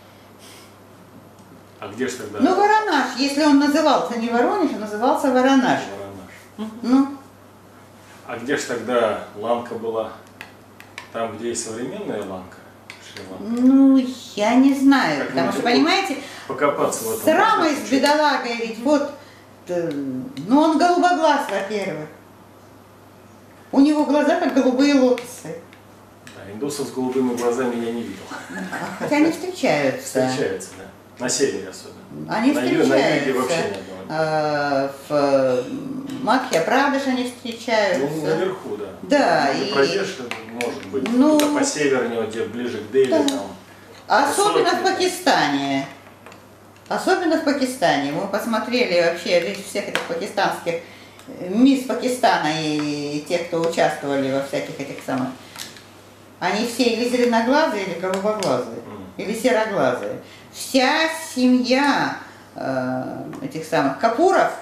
А где же тогда Ну, Воронеж, если он назывался не Воронеж, а назывался Воронеж. Воронеж? Ну, А где же тогда ланка была? Там, где и современная ланка? Шри-Ланка? ну, я не знаю, Как потому вы что, можете понимаете, Покопаться в этом. с Рамой, можно? с бедолагой, ведь вот, э, ну, он голубоглаз, во-первых. У него глаза как голубые лотосы. Да, индусов с голубыми глазами я не видел. Хотя они встречаются. Встречаются, да. На севере особенно. Они на, ю- на юге встречаются. вообще не было. А, в Мадхья-Прадеш они Ну, встречаются. наверху, да. Да, Ну, и- Прадеш, может быть, Ну, куда по севернее, где ближе к Дели, да. там. Особенно в высокие. Пакистане. Особенно в Пакистане. Мы посмотрели вообще всех этих пакистанских мисс Пакистана и тех, кто участвовали во всяких этих самых Они все или зеленоглазые, или голубоглазые, Mm. или сероглазые. Вся семья э, этих самых Капуров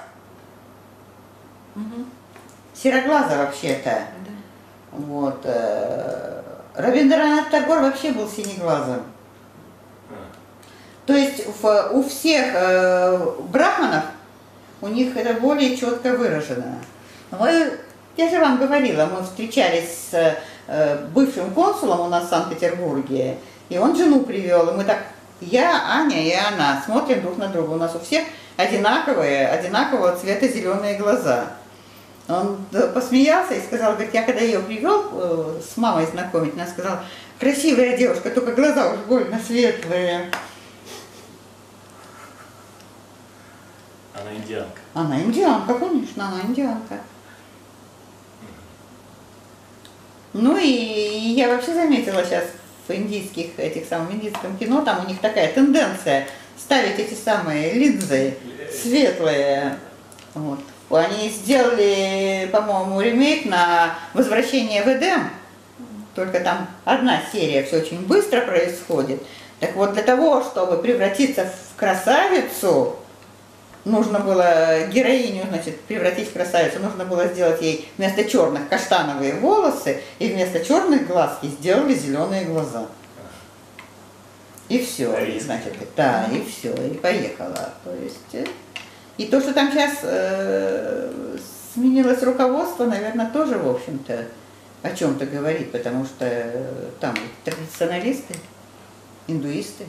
Мгм. сероглаза вообще-то. Да. Вот. Э, Равиндранат Тагор вообще был синеглазым. А. То есть в- у всех э, брахманов у них это более четко выражено. Мы, я же вам говорила, мы встречались с э, бывшим консулом у нас в Санкт-Петербурге, и он жену привел, и мы так, я, Аня и она, смотрим друг на друга. У нас у всех одинаковые, одинакового цвета зеленые глаза. Он посмеялся и сказал, говорит, я когда ее привел э, с мамой знакомить, она сказала, красивая девушка, только глаза уж больно светлые. Она индианка. Она индианка, конечно, она индианка. Ну и я вообще заметила сейчас в индийских, этих самых, индийском кино, там у них такая тенденция ставить эти самые линзы светлые. Вот. Они сделали, по-моему, ремейк на «Возвращение в Эдем», только там одна серия, все очень быстро происходит. Так вот, для того, чтобы превратиться в красавицу, нужно было героиню, значит, превратить в красавицу, нужно было сделать ей вместо черных каштановые волосы, и вместо черных глазки сделали зеленые глаза. И все, Арийский. значит, да, и все, и поехала. То есть, э, и то, что там сейчас э, сменилось руководство, наверное, тоже, в общем-то, о чем-то говорит, потому что э, там традиционалисты, индуисты.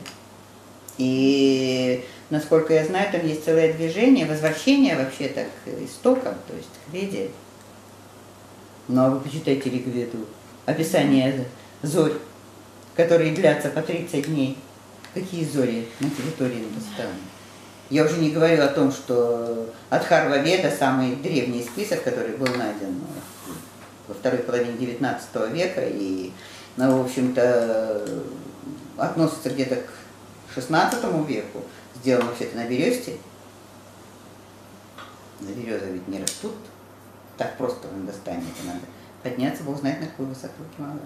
И, насколько я знаю, там есть целое движение, возвращение вообще-то к истокам, то есть к Веде. Ну, а вы почитайте Ригведу. Описание зорь, которые длятся по тридцать дней. Какие зори на территории Индостана? Я уже не говорю о том, что Адхарва Веда самый древний список, который был найден во второй половине девятнадцатого века и, ну, в общем-то, относится где-то к шестнадцатому веку, сделан вообще-то на бересте. На березы ведь не растут так просто в Индостане, это надо подняться, Бог знает на какую высоту Гималая.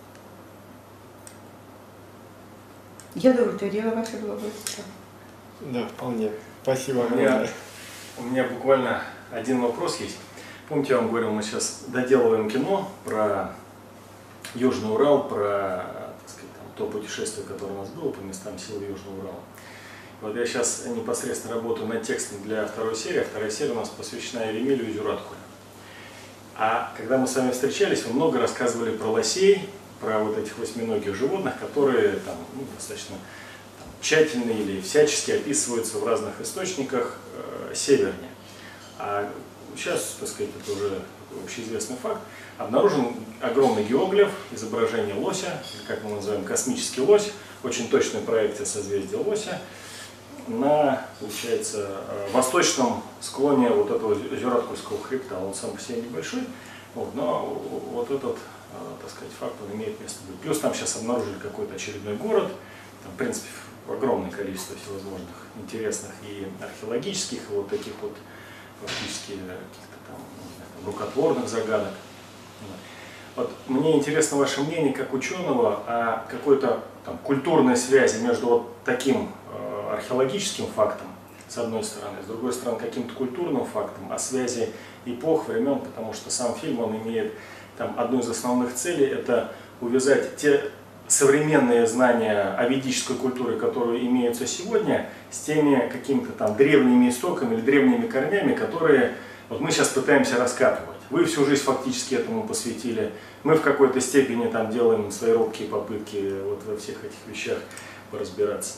Я удовлетворила ваше любопытство. Да, вполне. Спасибо У меня, огромное. у меня буквально один вопрос есть. Помните, я вам говорил, мы сейчас доделываем кино про Южный Урал, про, так сказать, там, то путешествие, которое у нас было по местам силы Южного Урала. Вот я сейчас непосредственно работаю над текстом для второй серии. Вторая серия у нас посвящена Еремилю и Зюраткулю. А когда мы с вами встречались, вы много рассказывали про лосей, про вот этих восьминогих животных, которые там, ну, достаточно там, тщательно или всячески описываются в разных источниках э, севернее. А сейчас, так сказать, это уже общеизвестный факт, обнаружен огромный геоглиф, изображение лося, или как мы называем, космический лось, очень точная проекция созвездия лося, на, получается, восточном склоне вот этого Зюраткульского хребта. Он сам по себе небольшой, вот, но вот этот, так сказать, факт, он имеет место быть. Плюс там сейчас обнаружили какой-то очередной город, там, в принципе, огромное количество всевозможных интересных и археологических, и вот таких вот фактически каких-то там, не знаю, там рукотворных загадок. Вот мне интересно ваше мнение как ученого о какой-то там культурной связи между вот таким э, археологическим фактом, с одной стороны, с другой стороны, каким-то культурным фактом о связи эпох, времен, потому что сам фильм, он имеет там одну из основных целей, это увязать те современные знания о ведической культуре, которые имеются сегодня, с теми какими-то там древними истоками или древними корнями, которые вот мы сейчас пытаемся раскапывать. Вы всю жизнь фактически этому посвятили. Мы в какой-то степени там делаем свои робкие попытки вот во всех этих вещах поразбираться.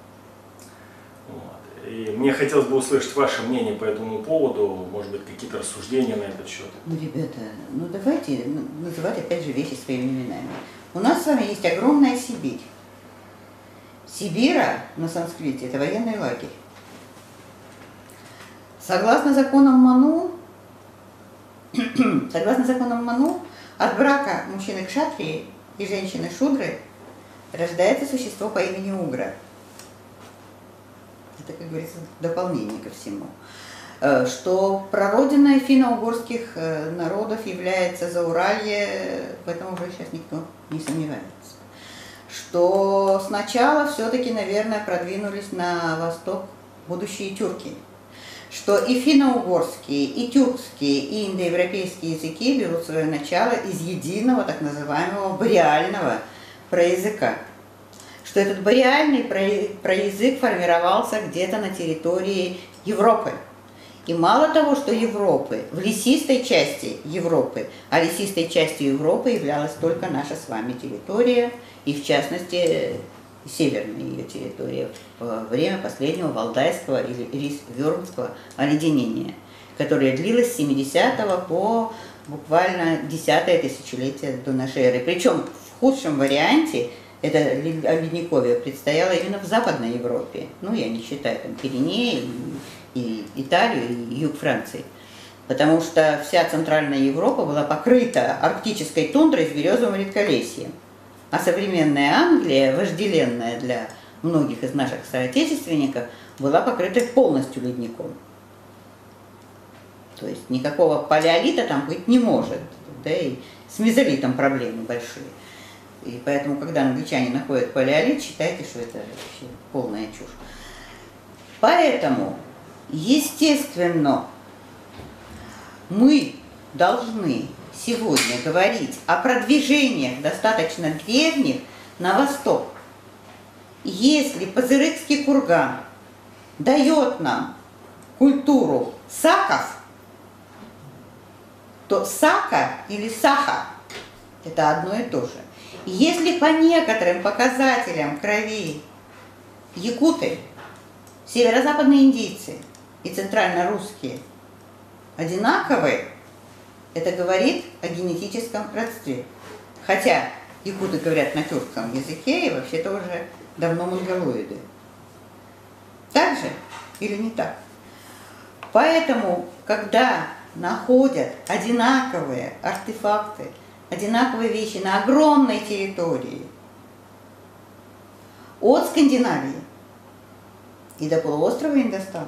Вот. И мне хотелось бы услышать ваше мнение по этому поводу, может быть, какие-то рассуждения на этот счет. Ну, ребята, ну давайте называть опять же вещи своими именами. У нас с вами есть огромная Сибирь. Сибира на санскрите – это военный лагерь. Согласно законам Ману, согласно законам Ману, от брака мужчины кшатрии и женщины шудры рождается существо по имени Угра. Это, как говорится, дополнение ко всему. Что прародиной финно-угорских народов является Зауралье, в этом уже сейчас никто не сомневается. Что сначала все-таки, наверное, продвинулись на восток будущие тюрки. Что и финно-угорские, и тюркские, и индоевропейские языки берут свое начало из единого так называемого бариального проязыка. Что этот бариальный проязык формировался где-то на территории Европы. И мало того, что Европы, в лесистой части Европы, а лесистой частью Европы являлась только наша с вами территория, и в частности северная ее территория во время последнего валдайского или рис-вёрмского оледенения, которое длилось с семидесятого по буквально десятое тысячелетие до нашей эры. Причем в худшем варианте это ледниковье предстояло именно в Западной Европе, ну я не считаю там Пиренеи, и Италию, и юг Франции. Потому что вся Центральная Европа была покрыта арктической тундрой с березовым редколесьем. А современная Англия, вожделенная для многих из наших соотечественников, была покрыта полностью ледником. То есть никакого палеолита там быть не может. Да, и с мезолитом проблемы большие. И поэтому, когда англичане находят палеолит, считайте, что это вообще полная чушь. Поэтому естественно, мы должны сегодня говорить о продвижениях достаточно древних на восток. Если Пазырыкский курган дает нам культуру саков, то сака или саха – это одно и то же. Если по некоторым показателям крови якуты, северо-западные индийцы и центрально-русские одинаковые, это говорит о генетическом родстве. Хотя якуты говорят на тюркском языке и вообще-то уже давно монголоиды. Так же или не так? Поэтому, когда находят одинаковые артефакты, одинаковые вещи на огромной территории, от Скандинавии и до полуострова Индостан,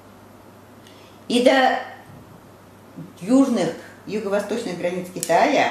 и до южных, юго-восточных границ Китая,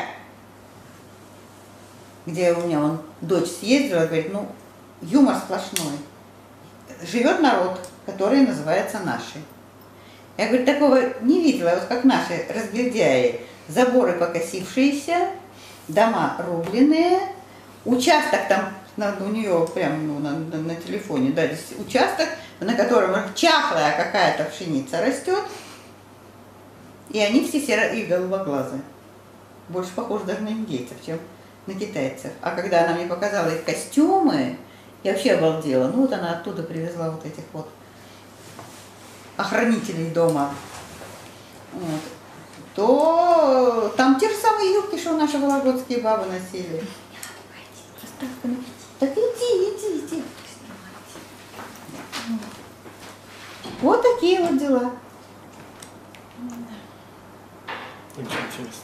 где у меня он, дочь съездила, говорит, ну, юмор сплошной. Живет народ, который называется наши. Я, говорю, такого не видела, вот как наши разгильдяи. Заборы покосившиеся, дома рубленые, участок там, у нее прямо ну, на, на, на телефоне, да, здесь участок, на котором чахлая какая-то пшеница растет, и они все серые и голубоглазые. Больше похожи даже на индейцев, чем на китайцев. А когда она мне показала их костюмы, я вообще обалдела. Ну вот она оттуда привезла вот этих вот охранителей дома. Вот. То там те же самые юбки, что наши вологодские бабы носили. Так иди, иди, иди. Вот такие вот дела. Очень интересно.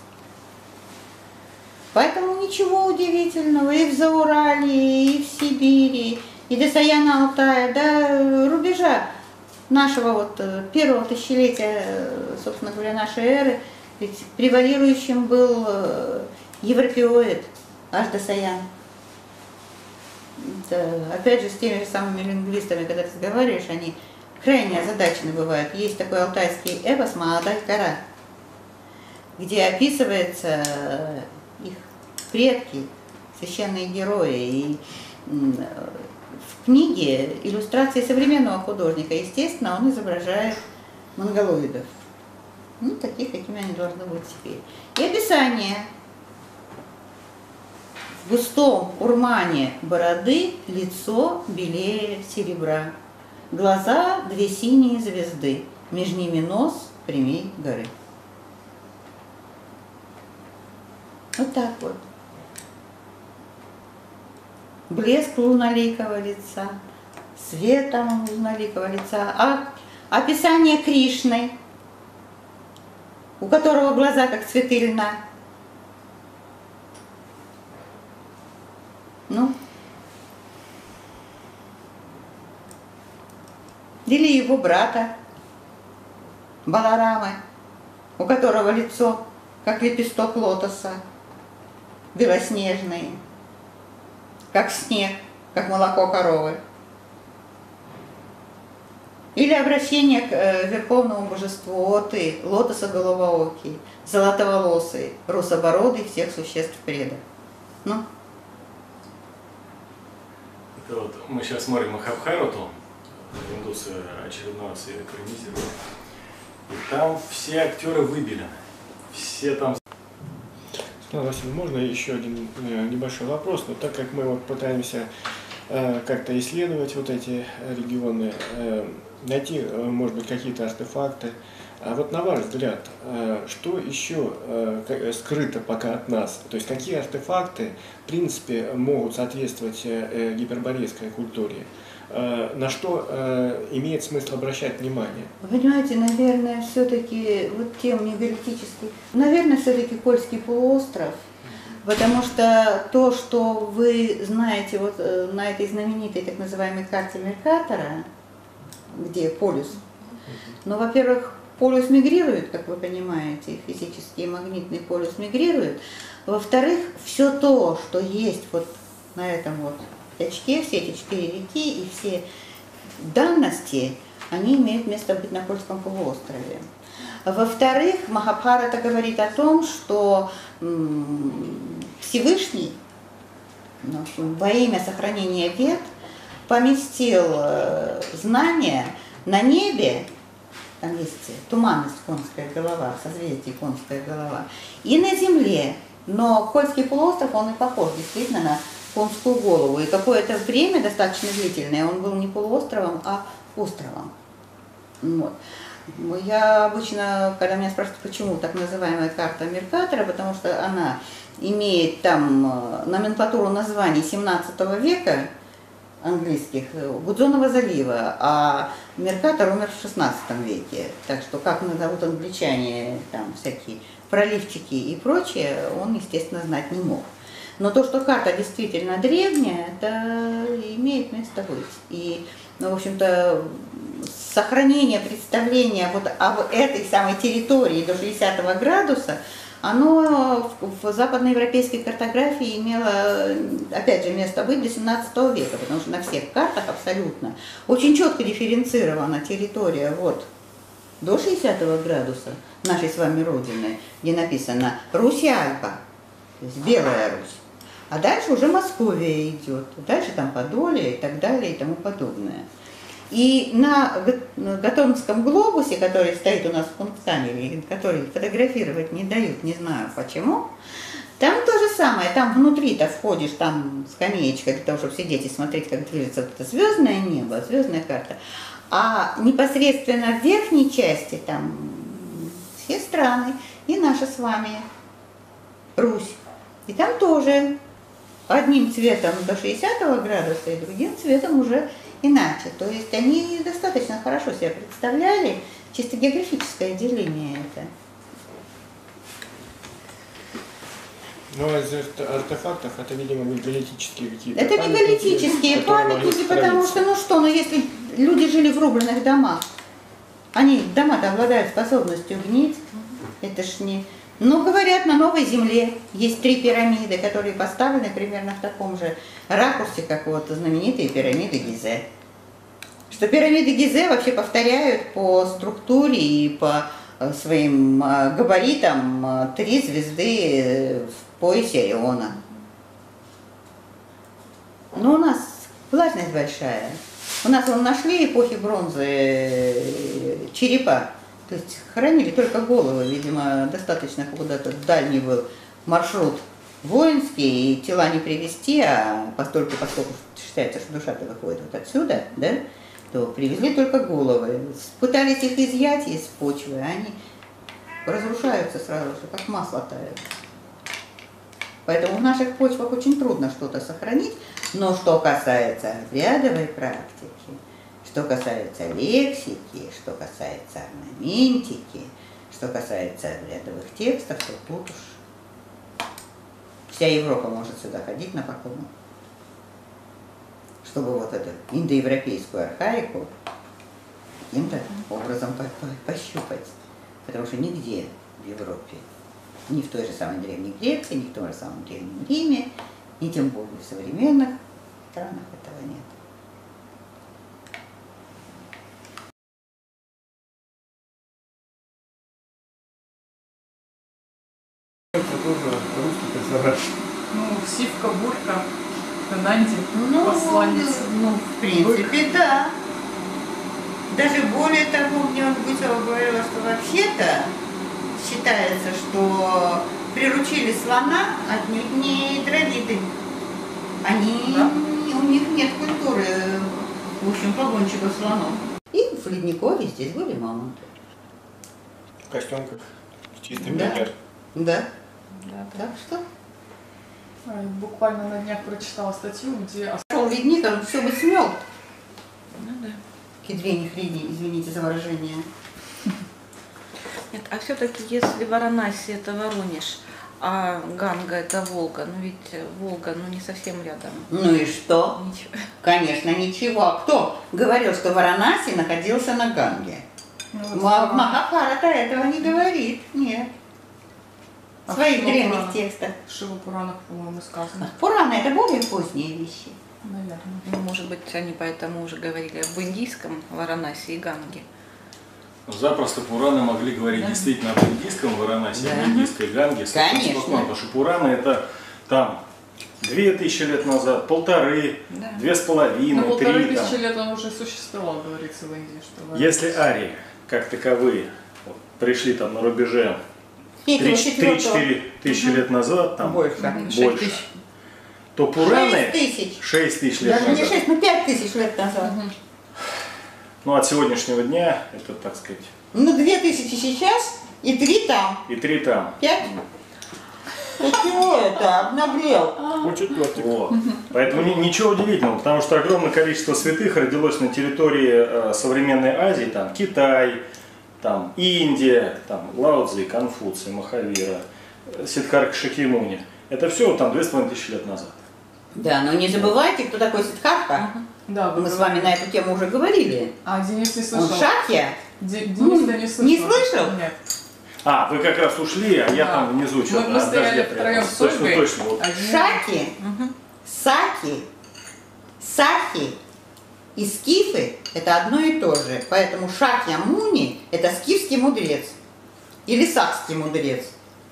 Поэтому ничего удивительного и в Зауралье, и в Сибири, и до Саяна Алтая, до рубежа нашего вот первого тысячелетия, собственно говоря, нашей эры, ведь превалирующим был европеоид аж до Саян. Да, опять же, с теми же самыми лингвистами, когда разговариваешь, они крайне озадачены бывают. Есть такой алтайский эпос Маадай-Кара, где описывается их предки, священные герои. И в книге иллюстрации современного художника, естественно, он изображает монголоидов. Ну, таких, какими они должны быть теперь. И описание. В густом урмане бороды лицо белее серебра. Глаза две синие звезды, между ними нос прямей горы. Вот так вот. Блеск луналикого лица, светом луналикого лица. А описание Кришны, у которого глаза как цветы льна. Ну, или его брата, Баларамы, у которого лицо, как лепесток лотоса, белоснежный, как снег, как молоко коровы. Или обращение к э, верховному божеству Оты, лотоса головоокий, золотоволосый, русобородый, всех существ предок. Ну? Это вот мы сейчас смотрим Махабхарату, индусы очередной раз ее экранизируют. И там все актеры выбелены. Все там... Светлана Васильевна, можно еще один э, небольшой вопрос? Но так как мы вот пытаемся э, как-то исследовать вот эти регионы, э, найти, э, может быть, какие-то артефакты, а вот на ваш взгляд, э, что еще э, скрыто пока от нас? То есть какие артефакты, в принципе, могут соответствовать э, гиперборейской культуре? На что э, имеет смысл обращать внимание? Вы понимаете, наверное, все-таки вот тем мегалитический, наверное, все-таки Кольский полуостров, потому что то, что вы знаете вот на этой знаменитой так называемой карте Меркатора, где полюс, ну, во-первых, полюс мигрирует, как вы понимаете, физический и магнитный полюс мигрирует, во-вторых, все то, что есть вот на этом вот очке, все эти четыре реки и все данности, они имеют место быть на Кольском полуострове. Во-вторых, Махабхарата говорит о том, что Всевышний, ну, во имя сохранения вед поместил знания на небе, там есть туманность, конская голова, созвездие конская голова, и на земле. Но Кольский полуостров, он и похож действительно на конскую голову. И какое-то время, достаточно длительное, он был не полуостровом, а островом. Вот. Я обычно, когда меня спрашивают, почему так называемая карта Меркатора, потому что она имеет там номенклатуру названий семнадцатого века английских, Гудзонова залива, а Меркатор умер в шестнадцатом веке. Так что как назовут англичане там всякие проливчики и прочее, он, естественно, знать не мог. Но то, что карта действительно древняя, это имеет место быть. И, ну, в общем-то, сохранение представления вот об этой самой территории до шестидесятого градуса, оно в западноевропейской картографии имело, опять же, место быть до семнадцатого века, потому что на всех картах абсолютно очень четко дифференцирована территория вот до шестидесятого градуса нашей с вами Родины, где написано «Русь и Альпа», то есть Белая Русь. А дальше уже Московия идет, дальше там Подолье и так далее и тому подобное. И на Гатонском глобусе, который стоит у нас в Кунсткамере, который фотографировать не дают, не знаю почему, там то же самое, там внутри-то входишь, там скамеечка для того, чтобы сидеть и смотреть, как движется вот это звездное небо, звездная карта. А непосредственно в верхней части там все страны и наша с вами Русь. И там тоже одним цветом до шестидесятого градуса и другим цветом уже иначе. То есть они достаточно хорошо себя представляли, чисто географическое деление это. Ну, а из артефактов это, видимо, мегалитические какие-то. Это мегалитические памятники, потому что, ну что, ну если люди жили в рубленых домах, они, дома-то обладают способностью гнить, это ж не... Ну, говорят, на Новой Земле есть три пирамиды, которые поставлены примерно в таком же ракурсе, как вот знаменитые пирамиды Гизе. Что пирамиды Гизе вообще повторяют по структуре и по своим габаритам три звезды в поясе Ориона. Но у нас влажность большая. У нас вон нашли эпохи бронзы черепа. То есть хоронили только головы, видимо, достаточно куда-то дальний был маршрут воинский, и тела не привезти, а поскольку, поскольку считается, что душа-то выходит вот отсюда, да, то привезли только головы. Пытались их изъять из почвы, а они разрушаются сразу же, как масло тают. Поэтому в наших почвах очень трудно что-то сохранить, но что касается обрядовой практики, что касается лексики, что касается орнаментики, что касается обрядовых текстов, то тут уж вся Европа может сюда ходить на поклон, чтобы вот эту индоевропейскую архаику каким-то образом по по пощупать. Потому что нигде в Европе, ни в той же самой Древней Греции, ни в том же самом Древнем Риме, ни тем более в современных странах этого нет. Это тоже русский персонаж. Ну, Сивка, Бурка, Нанди, Ну, посланница. ну, в принципе, да. Даже более того, мне он Гусева говорила, что вообще-то считается, что приручили слона отнюдь не дровиды. Они, Да? у них нет культуры, в общем, погонщиков слонов. И в Ледникове здесь были мамонты. В костюмках. Чистый Да. пример. Да, Да, так что да. Буквально на днях прочитала статью, где шел ледник, он все бы смел. Ну да. Кедрени хрени, извините за выражение. Нет, а все-таки если Варанаси это Воронеж, а Ганга это Волга, ну ведь Волга, ну не совсем рядом. Ну и что? Ничего. Конечно, ничего. А кто говорил, что Варанаси находился на Ганге? ну, вот, Ма- Махабхарата этого не говорит, нет. В А своих в древних Шивапуранах? текстах. в Шивапуранах, по-моему, сказано. Пураны это более поздние вещи. Наверное. Ну, может быть, они поэтому уже говорили об индийском Варанаси и Ганге. Запросто Пураны могли говорить Да. действительно об индийском Варанаси, Да. об индийской Ганге. Конечно. Спокойно, потому что Пураны это там две тысячи лет назад, полторы, Да. две с Ну, половиной, полторы три. тысячи Там. лет он уже существовал, говорится в Индии. Что Если арии, как таковые, вот, пришли там на рубеже Третьего, четвертого. три-четыре тысячи лет назад, там Больше. Шесть больше, тысяч. то Пураны Шесть тысяч. шесть тысяч лет Даже не назад. шесть, ну пять тысяч лет назад. Ну, от сегодняшнего дня, это, так сказать, Ну две тысячи сейчас и три там. и три там. Пять. Ну чего это? Обнаглел. Ну, четвертый. Вот. Поэтому ни- ничего удивительного, потому что огромное количество святых родилось на территории э, современной Азии, там Китай, там Индия, там Лао Цзи, Конфуций, Махавира, э, Сиддхартха Шакьямуни. Это все там две с половиной тысячи лет назад. Да, но не забывайте, кто такой Сиддхартха. Да, вы Мы с вами на эту тему уже говорили. А, Денис не Он слышал. Шакья. Де- Ну, Денис ты не слышал? не слышал? Нет. А, вы как раз ушли, а я Да. там внизу Мы- что-то. мы стояли Подожди, втроем я с точно, Ольгой. точно. Вот. Один- Шаки, Мгм. саки, сахи и скифы – это одно и то же. Поэтому Шакья-Муни – это скифский мудрец или сакский мудрец.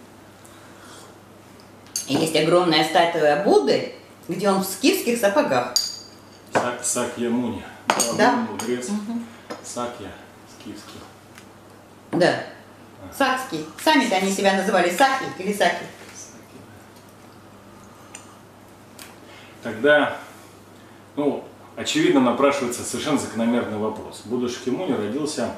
И есть огромная статуя Будды, где он в скифских сапогах. Сак, Сакьямуни. Да. Мудрец. Сакья, скифский. Да, сакский. Сами-то они себя называли сахи или саки. Тогда, ну, очевидно, напрашивается совершенно закономерный вопрос. Будда Шакьямуни родился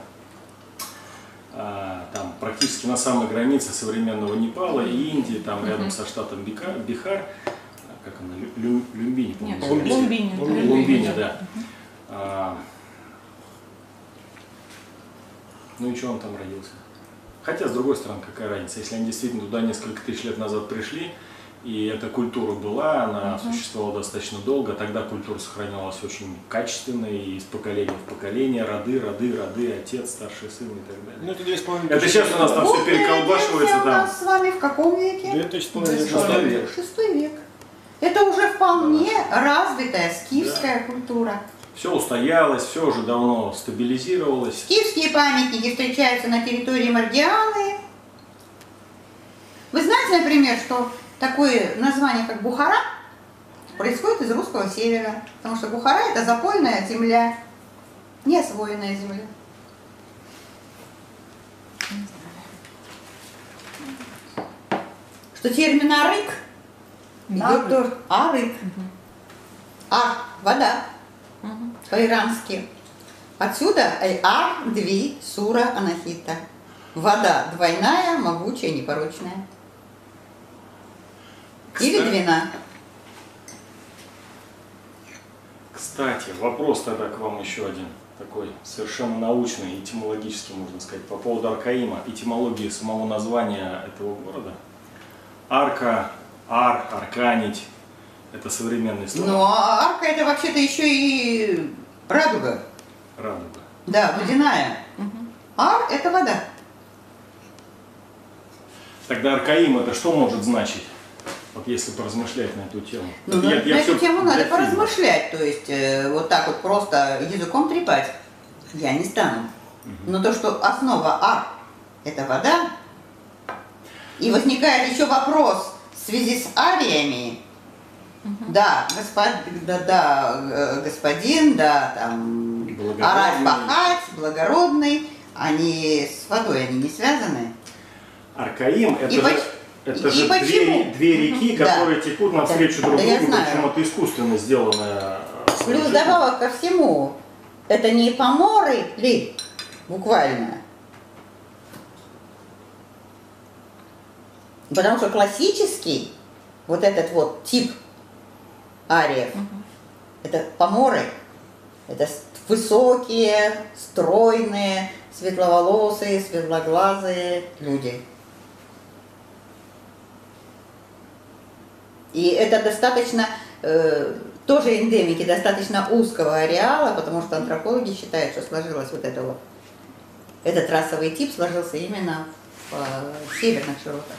а, там практически на самой границе современного Непала и Индии, там рядом со штатом Бика- Бихар, А, как она, Лю- Лю- Люмбини, по-моему, Нет, называется. Лумбини. Лумбини. Лумбини, да. А, ну и что он там родился? Хотя, с другой стороны, какая разница, если они действительно туда несколько тысяч лет назад пришли, и эта культура была, она существовала достаточно долго, тогда культура сохранялась очень качественно, и из поколения в поколение, роды, роды, роды, отец, старший сын и так далее. Ну, это две с половиной Это тысячи сейчас у нас лет там назад. все переколбашивается, у там. нас с вами в каком веке? Две тысячи с половиной лет Шестой назад. век. Шестой век. Это уже вполне развитая скифская культура. Все устоялось, все уже давно стабилизировалось. Скифские памятники встречаются на территории Мардианы. Вы знаете, например, что такое название, как Бухара, происходит из русского севера. Потому что Бухара – это запольная земля, неосвоенная земля. Что термин «арык» идет тоже «арык». «Ар» – вода. Мгм. По-ирански. Отсюда ар дви сура анахита. Вода двойная, могучая, непорочная. Или Кстати. двина. Кстати, вопрос тогда к вам еще один, такой совершенно научный, этимологический, можно сказать, по поводу Аркаима, этимологии самого названия этого города. Арка, ар, арканить, это современные слова. Но арка это вообще-то еще и радуга. Радуга. Да, водяная. Ар – это вода. Тогда аркаим это что может значить? Вот если поразмышлять на эту тему. Ну, Вот на, я- я на эту всё тему надо для фильма. поразмышлять, то есть э, вот так вот просто языком трепать я не стану. Но то, что основа ар – это вода, и возникает еще вопрос в связи с ариями. Да, господ, да, да, э, господин, да, там, Благородный. орать, пахать, благородный, они с водой, они не связаны. Аркаим это И же, поч- это и же две, почему? две реки, Да. которые текут навстречу Да, друг да, я другу, знаю. причем это искусственно сделанное. Плюс сооружение. добавок ко всему, это не поморы ли, буквально. Потому что классический, вот этот вот тип ариев, это поморы, это с- высокие, стройные, светловолосые, светлоглазые люди. И это достаточно, э, тоже эндемики, достаточно узкого ареала, потому что антропологи считают, что сложилось вот это вот, этот расовый тип сложился именно в, э, в северных широтах.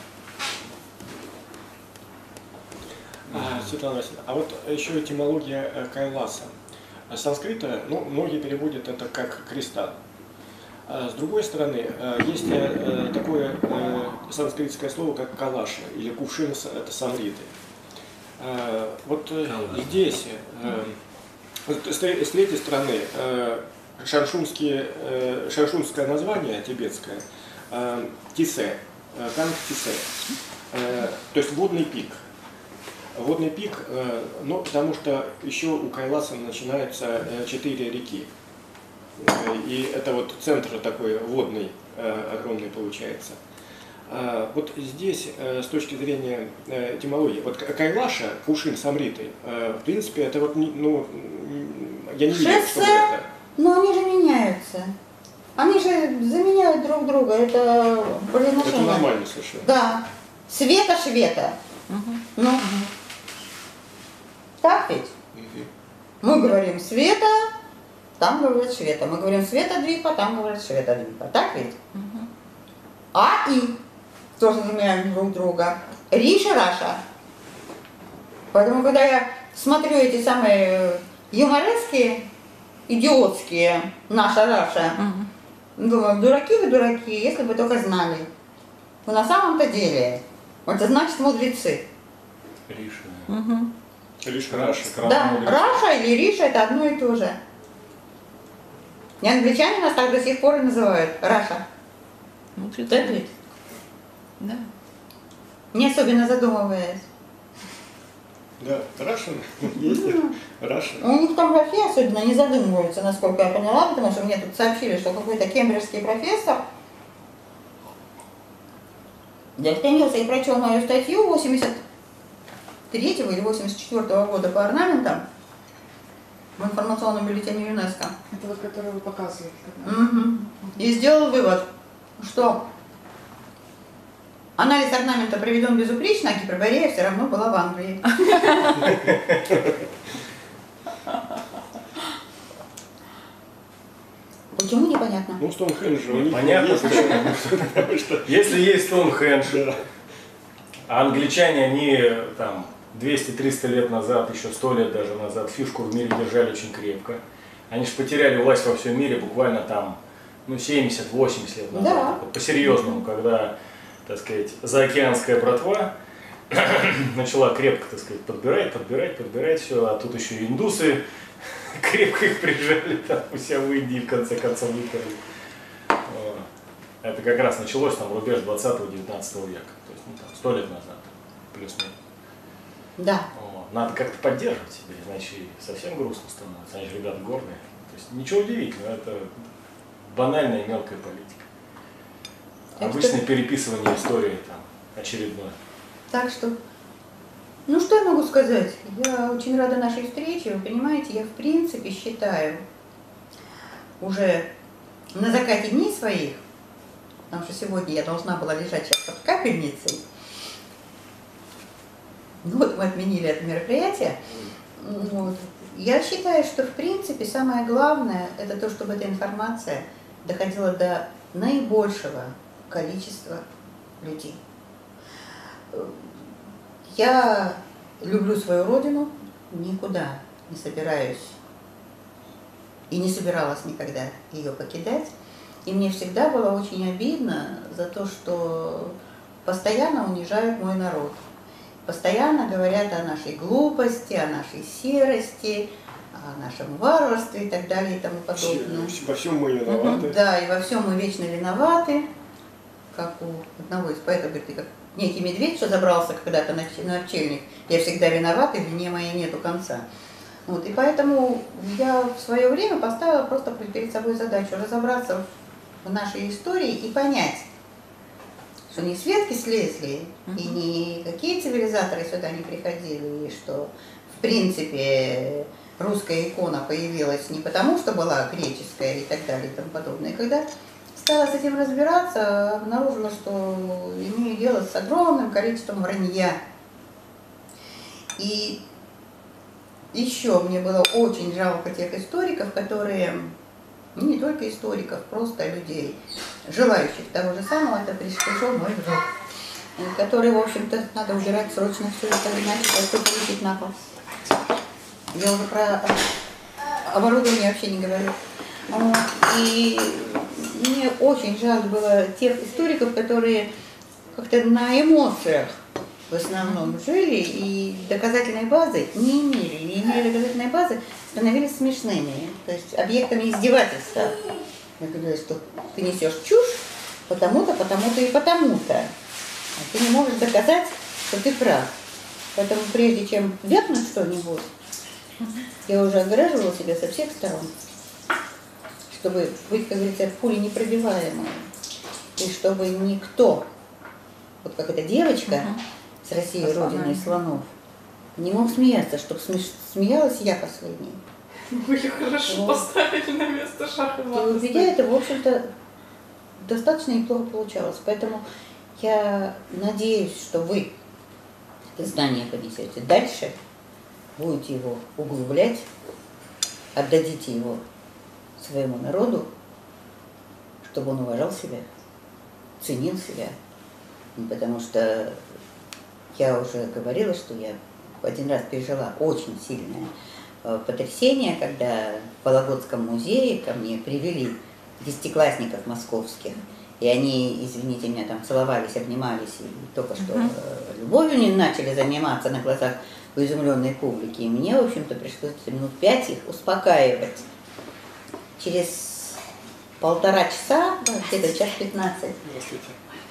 А, Светлана Васильевна, а вот еще этимология э, Кайласа. С санскрита, ну, многие переводят это как кристалл. А с другой стороны, э, есть э, такое э, санскритское слово, как калаша, или кувшин, с- это самриты. Э, Вот э, здесь, э, вот с тре- с третьей стороны, э, шаншунские, э, шаншунское название тибетское, э, Тисе, э, Канг Тисе, э, то есть водный пик. Водный пик, э, ну, потому что еще у Кайласа начинаются э, четыре реки. Э, И это вот центр такой водный, э, огромный получается. А вот здесь, э, с точки зрения э, этимологии, вот К- Кайлаша, кувшин самриты, э, в принципе, это вот, не- ну, м, я не вижу, Шессе. чтобы это... Но они же меняются. Они же заменяют друг друга. Это Это произношение. нормально совершенно. Да. Света-швета. Ну. Так ведь? Мгм. Мы говорим света, там говорят швета. Мы говорим света-двипа, там говорят швета-двипа. Так ведь? А и тоже заменяют друг друга. Риша, Раша. Поэтому, когда я смотрю эти самые юмореские, идиотские, наша Раша, думаю, дураки вы дураки, если бы только знали. Но на самом-то деле, это значит мудрецы. Риша. Лишь Краш- Раша. краш- Да, мудрецы. Раша или Риша это одно и то же. И англичане нас так до сих пор и называют. Раша. Так ведь? Да. Не особенно задумываясь. Да, Russian есть, Russian. У них там вообще особенно не задумываются, насколько я поняла, потому что мне тут сообщили, что какой-то кембриджский профессор стремился и прочел мою статью восемьдесят третьего или восемьдесят четвёртого года по орнаментам в информационном бюллетене ЮНЕСКО. Это вот, который вы показываете. да? Мгм. И сделал вывод, что анализ орнамента проведен безупречно, а Гиперборея все равно была в Англии. Почему непонятно? Ну, Стоунхендж у них Понятно, есть, почему. потому что... Если есть Стоунхендж, Да. а англичане, они там двести-триста лет назад, еще сто лет даже назад, фишку в мире держали очень крепко. Они же потеряли власть во всем мире буквально там, ну, семьдесят-восемьдесят лет назад. Да. Вот по-серьезному, когда, так сказать, заокеанская братва начала крепко, так сказать, подбирать, подбирать, подбирать все, а тут еще и индусы крепко их прижали, там у себя в Индии в конце концов выперли. Вот. Это как раз началось там рубеж двадцатого-девятнадцатого века, то есть ну, там, сто лет назад, плюс-минус. Да. Вот. Надо как-то поддерживать себя, иначе совсем грустно становится, они же ребята гордые. То есть ничего удивительного, это банальная мелкая политика. Так Обычное что- переписывание истории там очередное. Так что, ну что я могу сказать? Я очень рада нашей встрече. Вы понимаете, я в принципе считаю уже на закате дней своих, потому что сегодня я должна была лежать сейчас под капельницей. Ну вот мы отменили это мероприятие. Вот. я считаю, что в принципе самое главное это то, чтобы эта информация доходила до наибольшего количества людей. Я люблю свою родину, никуда не собираюсь и не собиралась никогда ее покидать. И мне всегда было очень обидно за то, что постоянно унижают мой народ. Постоянно говорят о нашей глупости, о нашей серости, о нашем варварстве и так далее и тому подобное. Во всем мы виноваты. Да, и во всем мы вечно виноваты. Как у одного из поэтов говорит, ты как некий медведь, что забрался когда-то на, на пчельник, я всегда виноват, и вине моей нету конца. Вот, и поэтому я в свое время поставила просто перед собой задачу разобраться в нашей истории и понять, что не светки слезли, uh-huh. и никакие цивилизаторы сюда не приходили, и что, в принципе, русская икона появилась не потому, что была греческая и так далее и тому подобное. И когда стала с этим разбираться, обнаружила, что имею дело с огромным количеством вранья. И еще мне было очень жалко тех историков, которые, не только историков, просто людей, желающих того же самого, это пришел мой друг, который, в общем-то, надо убирать срочно все это, иначе пойдет лететь на пол. Я уже про оборудование вообще не говорю. И мне очень жаль было тех историков, которые как-то на эмоциях в основном жили и доказательной базы не имели. И имели доказательной базы, становились смешными, то есть объектами издевательства. Я говорю, что ты несешь чушь потому-то, потому-то и потому-то. А ты не можешь доказать, что ты прав. Поэтому прежде чем вякнуть что-нибудь, я уже огораживала себя со всех сторон, чтобы быть, как говорится, пулей непробиваемой. И чтобы никто, вот как эта девочка uh-huh. с Россией, родиной слонов, не мог смеяться, чтобы смеялась я последней. Вы ее хорошо вот. Поставили на место шаха. И у меня это, в общем-то, достаточно неплохо получалось. Поэтому я надеюсь, что вы это знание понесете дальше, будете его углублять, отдадите его своему народу, чтобы он уважал себя, ценил себя. Потому что я уже говорила, что я один раз пережила очень сильное потрясение, когда в Вологодском музее ко мне привели десятиклассников московских, и они, извините меня, там целовались, обнимались, и только что uh-huh. любовью не начали заниматься на глазах у изумленной публики. И мне, в общем-то, пришлось минут пять их успокаивать. Через полтора часа, где-то час пятнадцать. Здравствуйте.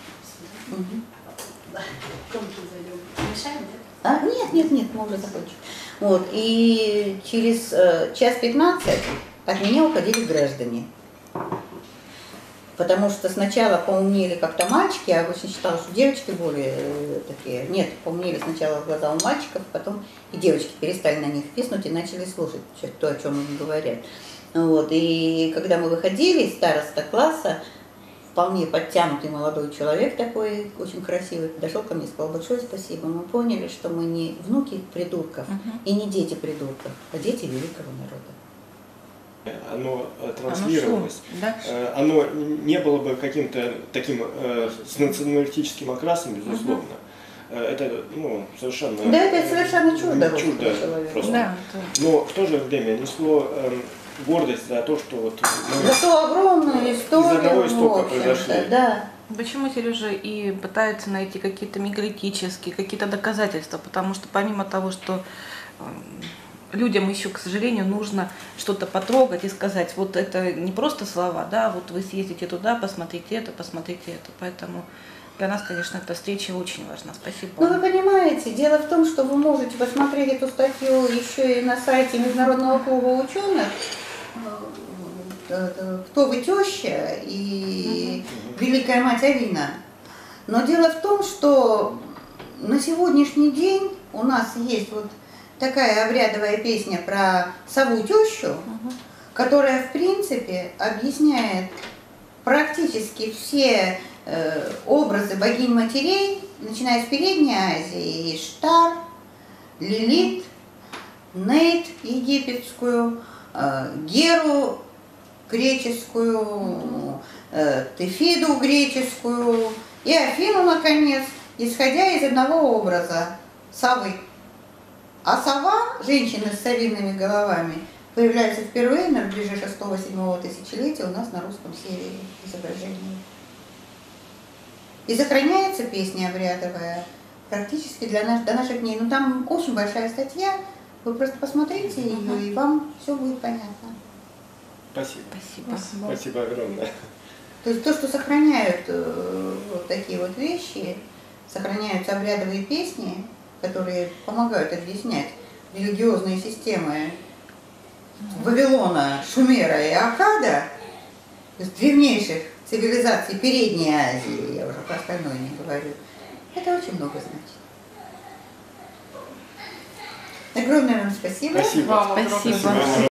Угу. Мешаем, да? А, нет, нет, нет, мы уже закончим. Вот, и через э, час пятнадцать от меня уходили граждане. Потому что сначала поумнели как-то мальчики, я обычно считала, что девочки более э, такие. Нет, поумнели сначала в глаза у мальчиков, потом и девочки перестали на них писнуть и начали слушать то, о чем они говорят. Вот, и когда мы выходили, староста класса, вполне подтянутый молодой человек такой, очень красивый, подошел ко мне и сказал: большое спасибо, мы поняли, что мы не внуки придурков uh-huh. и не дети придурков, а дети великого народа. Оно транслировалось, оно, да? Оно не было бы каким-то таким э, с националистическим окрасом, безусловно. Uh-huh. Это, ну, совершенно... Да, это совершенно чудо. Чудо просто. Да, но в то же время несло э, гордость за то, что вот... Мы за ту огромную историю, из одного истока произошли. Да. Почему Сережа и пытается найти какие-то мегалитические, какие-то доказательства? Потому что помимо того, что э, людям еще, к сожалению, нужно что-то потрогать и сказать, вот это не просто слова, да, вот вы съездите туда, посмотрите это, посмотрите это. Поэтому для нас, конечно, эта встреча очень важна. Спасибо. Ну, вы понимаете, дело в том, что вы можете посмотреть эту статью еще и на сайте Международного клуба ученых, «Кто вы, теща» и «Великая мать Авина». Но дело в том, что на сегодняшний день у нас есть вот такая обрядовая песня про сову тещу, uh-huh. которая, в принципе, объясняет практически все э, образы богинь-матерей, начиная с Передней Азии: Иштар, Лилит, Нейт египетскую, Геру греческую, Тефиду греческую и Афину, наконец, исходя из одного образа – совы. А сова, женщины с совиными головами, появляется впервые на рубеже шестого-седьмого тысячелетия у нас на русском севере изображение. И сохраняется песня обрядовая практически для наш, до наших дней. Ну там очень большая статья, вы просто посмотрите ее, uh-huh. и вам все будет понятно. Спасибо. Спасибо. Спасибо. Спасибо огромное. То есть то, что сохраняют э, вот такие вот вещи, сохраняются обрядовые песни, которые помогают объяснять религиозные системы Вавилона, Шумера и Аккада, то есть древнейших цивилизаций Передней Азии, я уже про остальное не говорю, это очень много значит. Огромное вам спасибо. Спасибо. Вам огромное Спасибо. спасибо.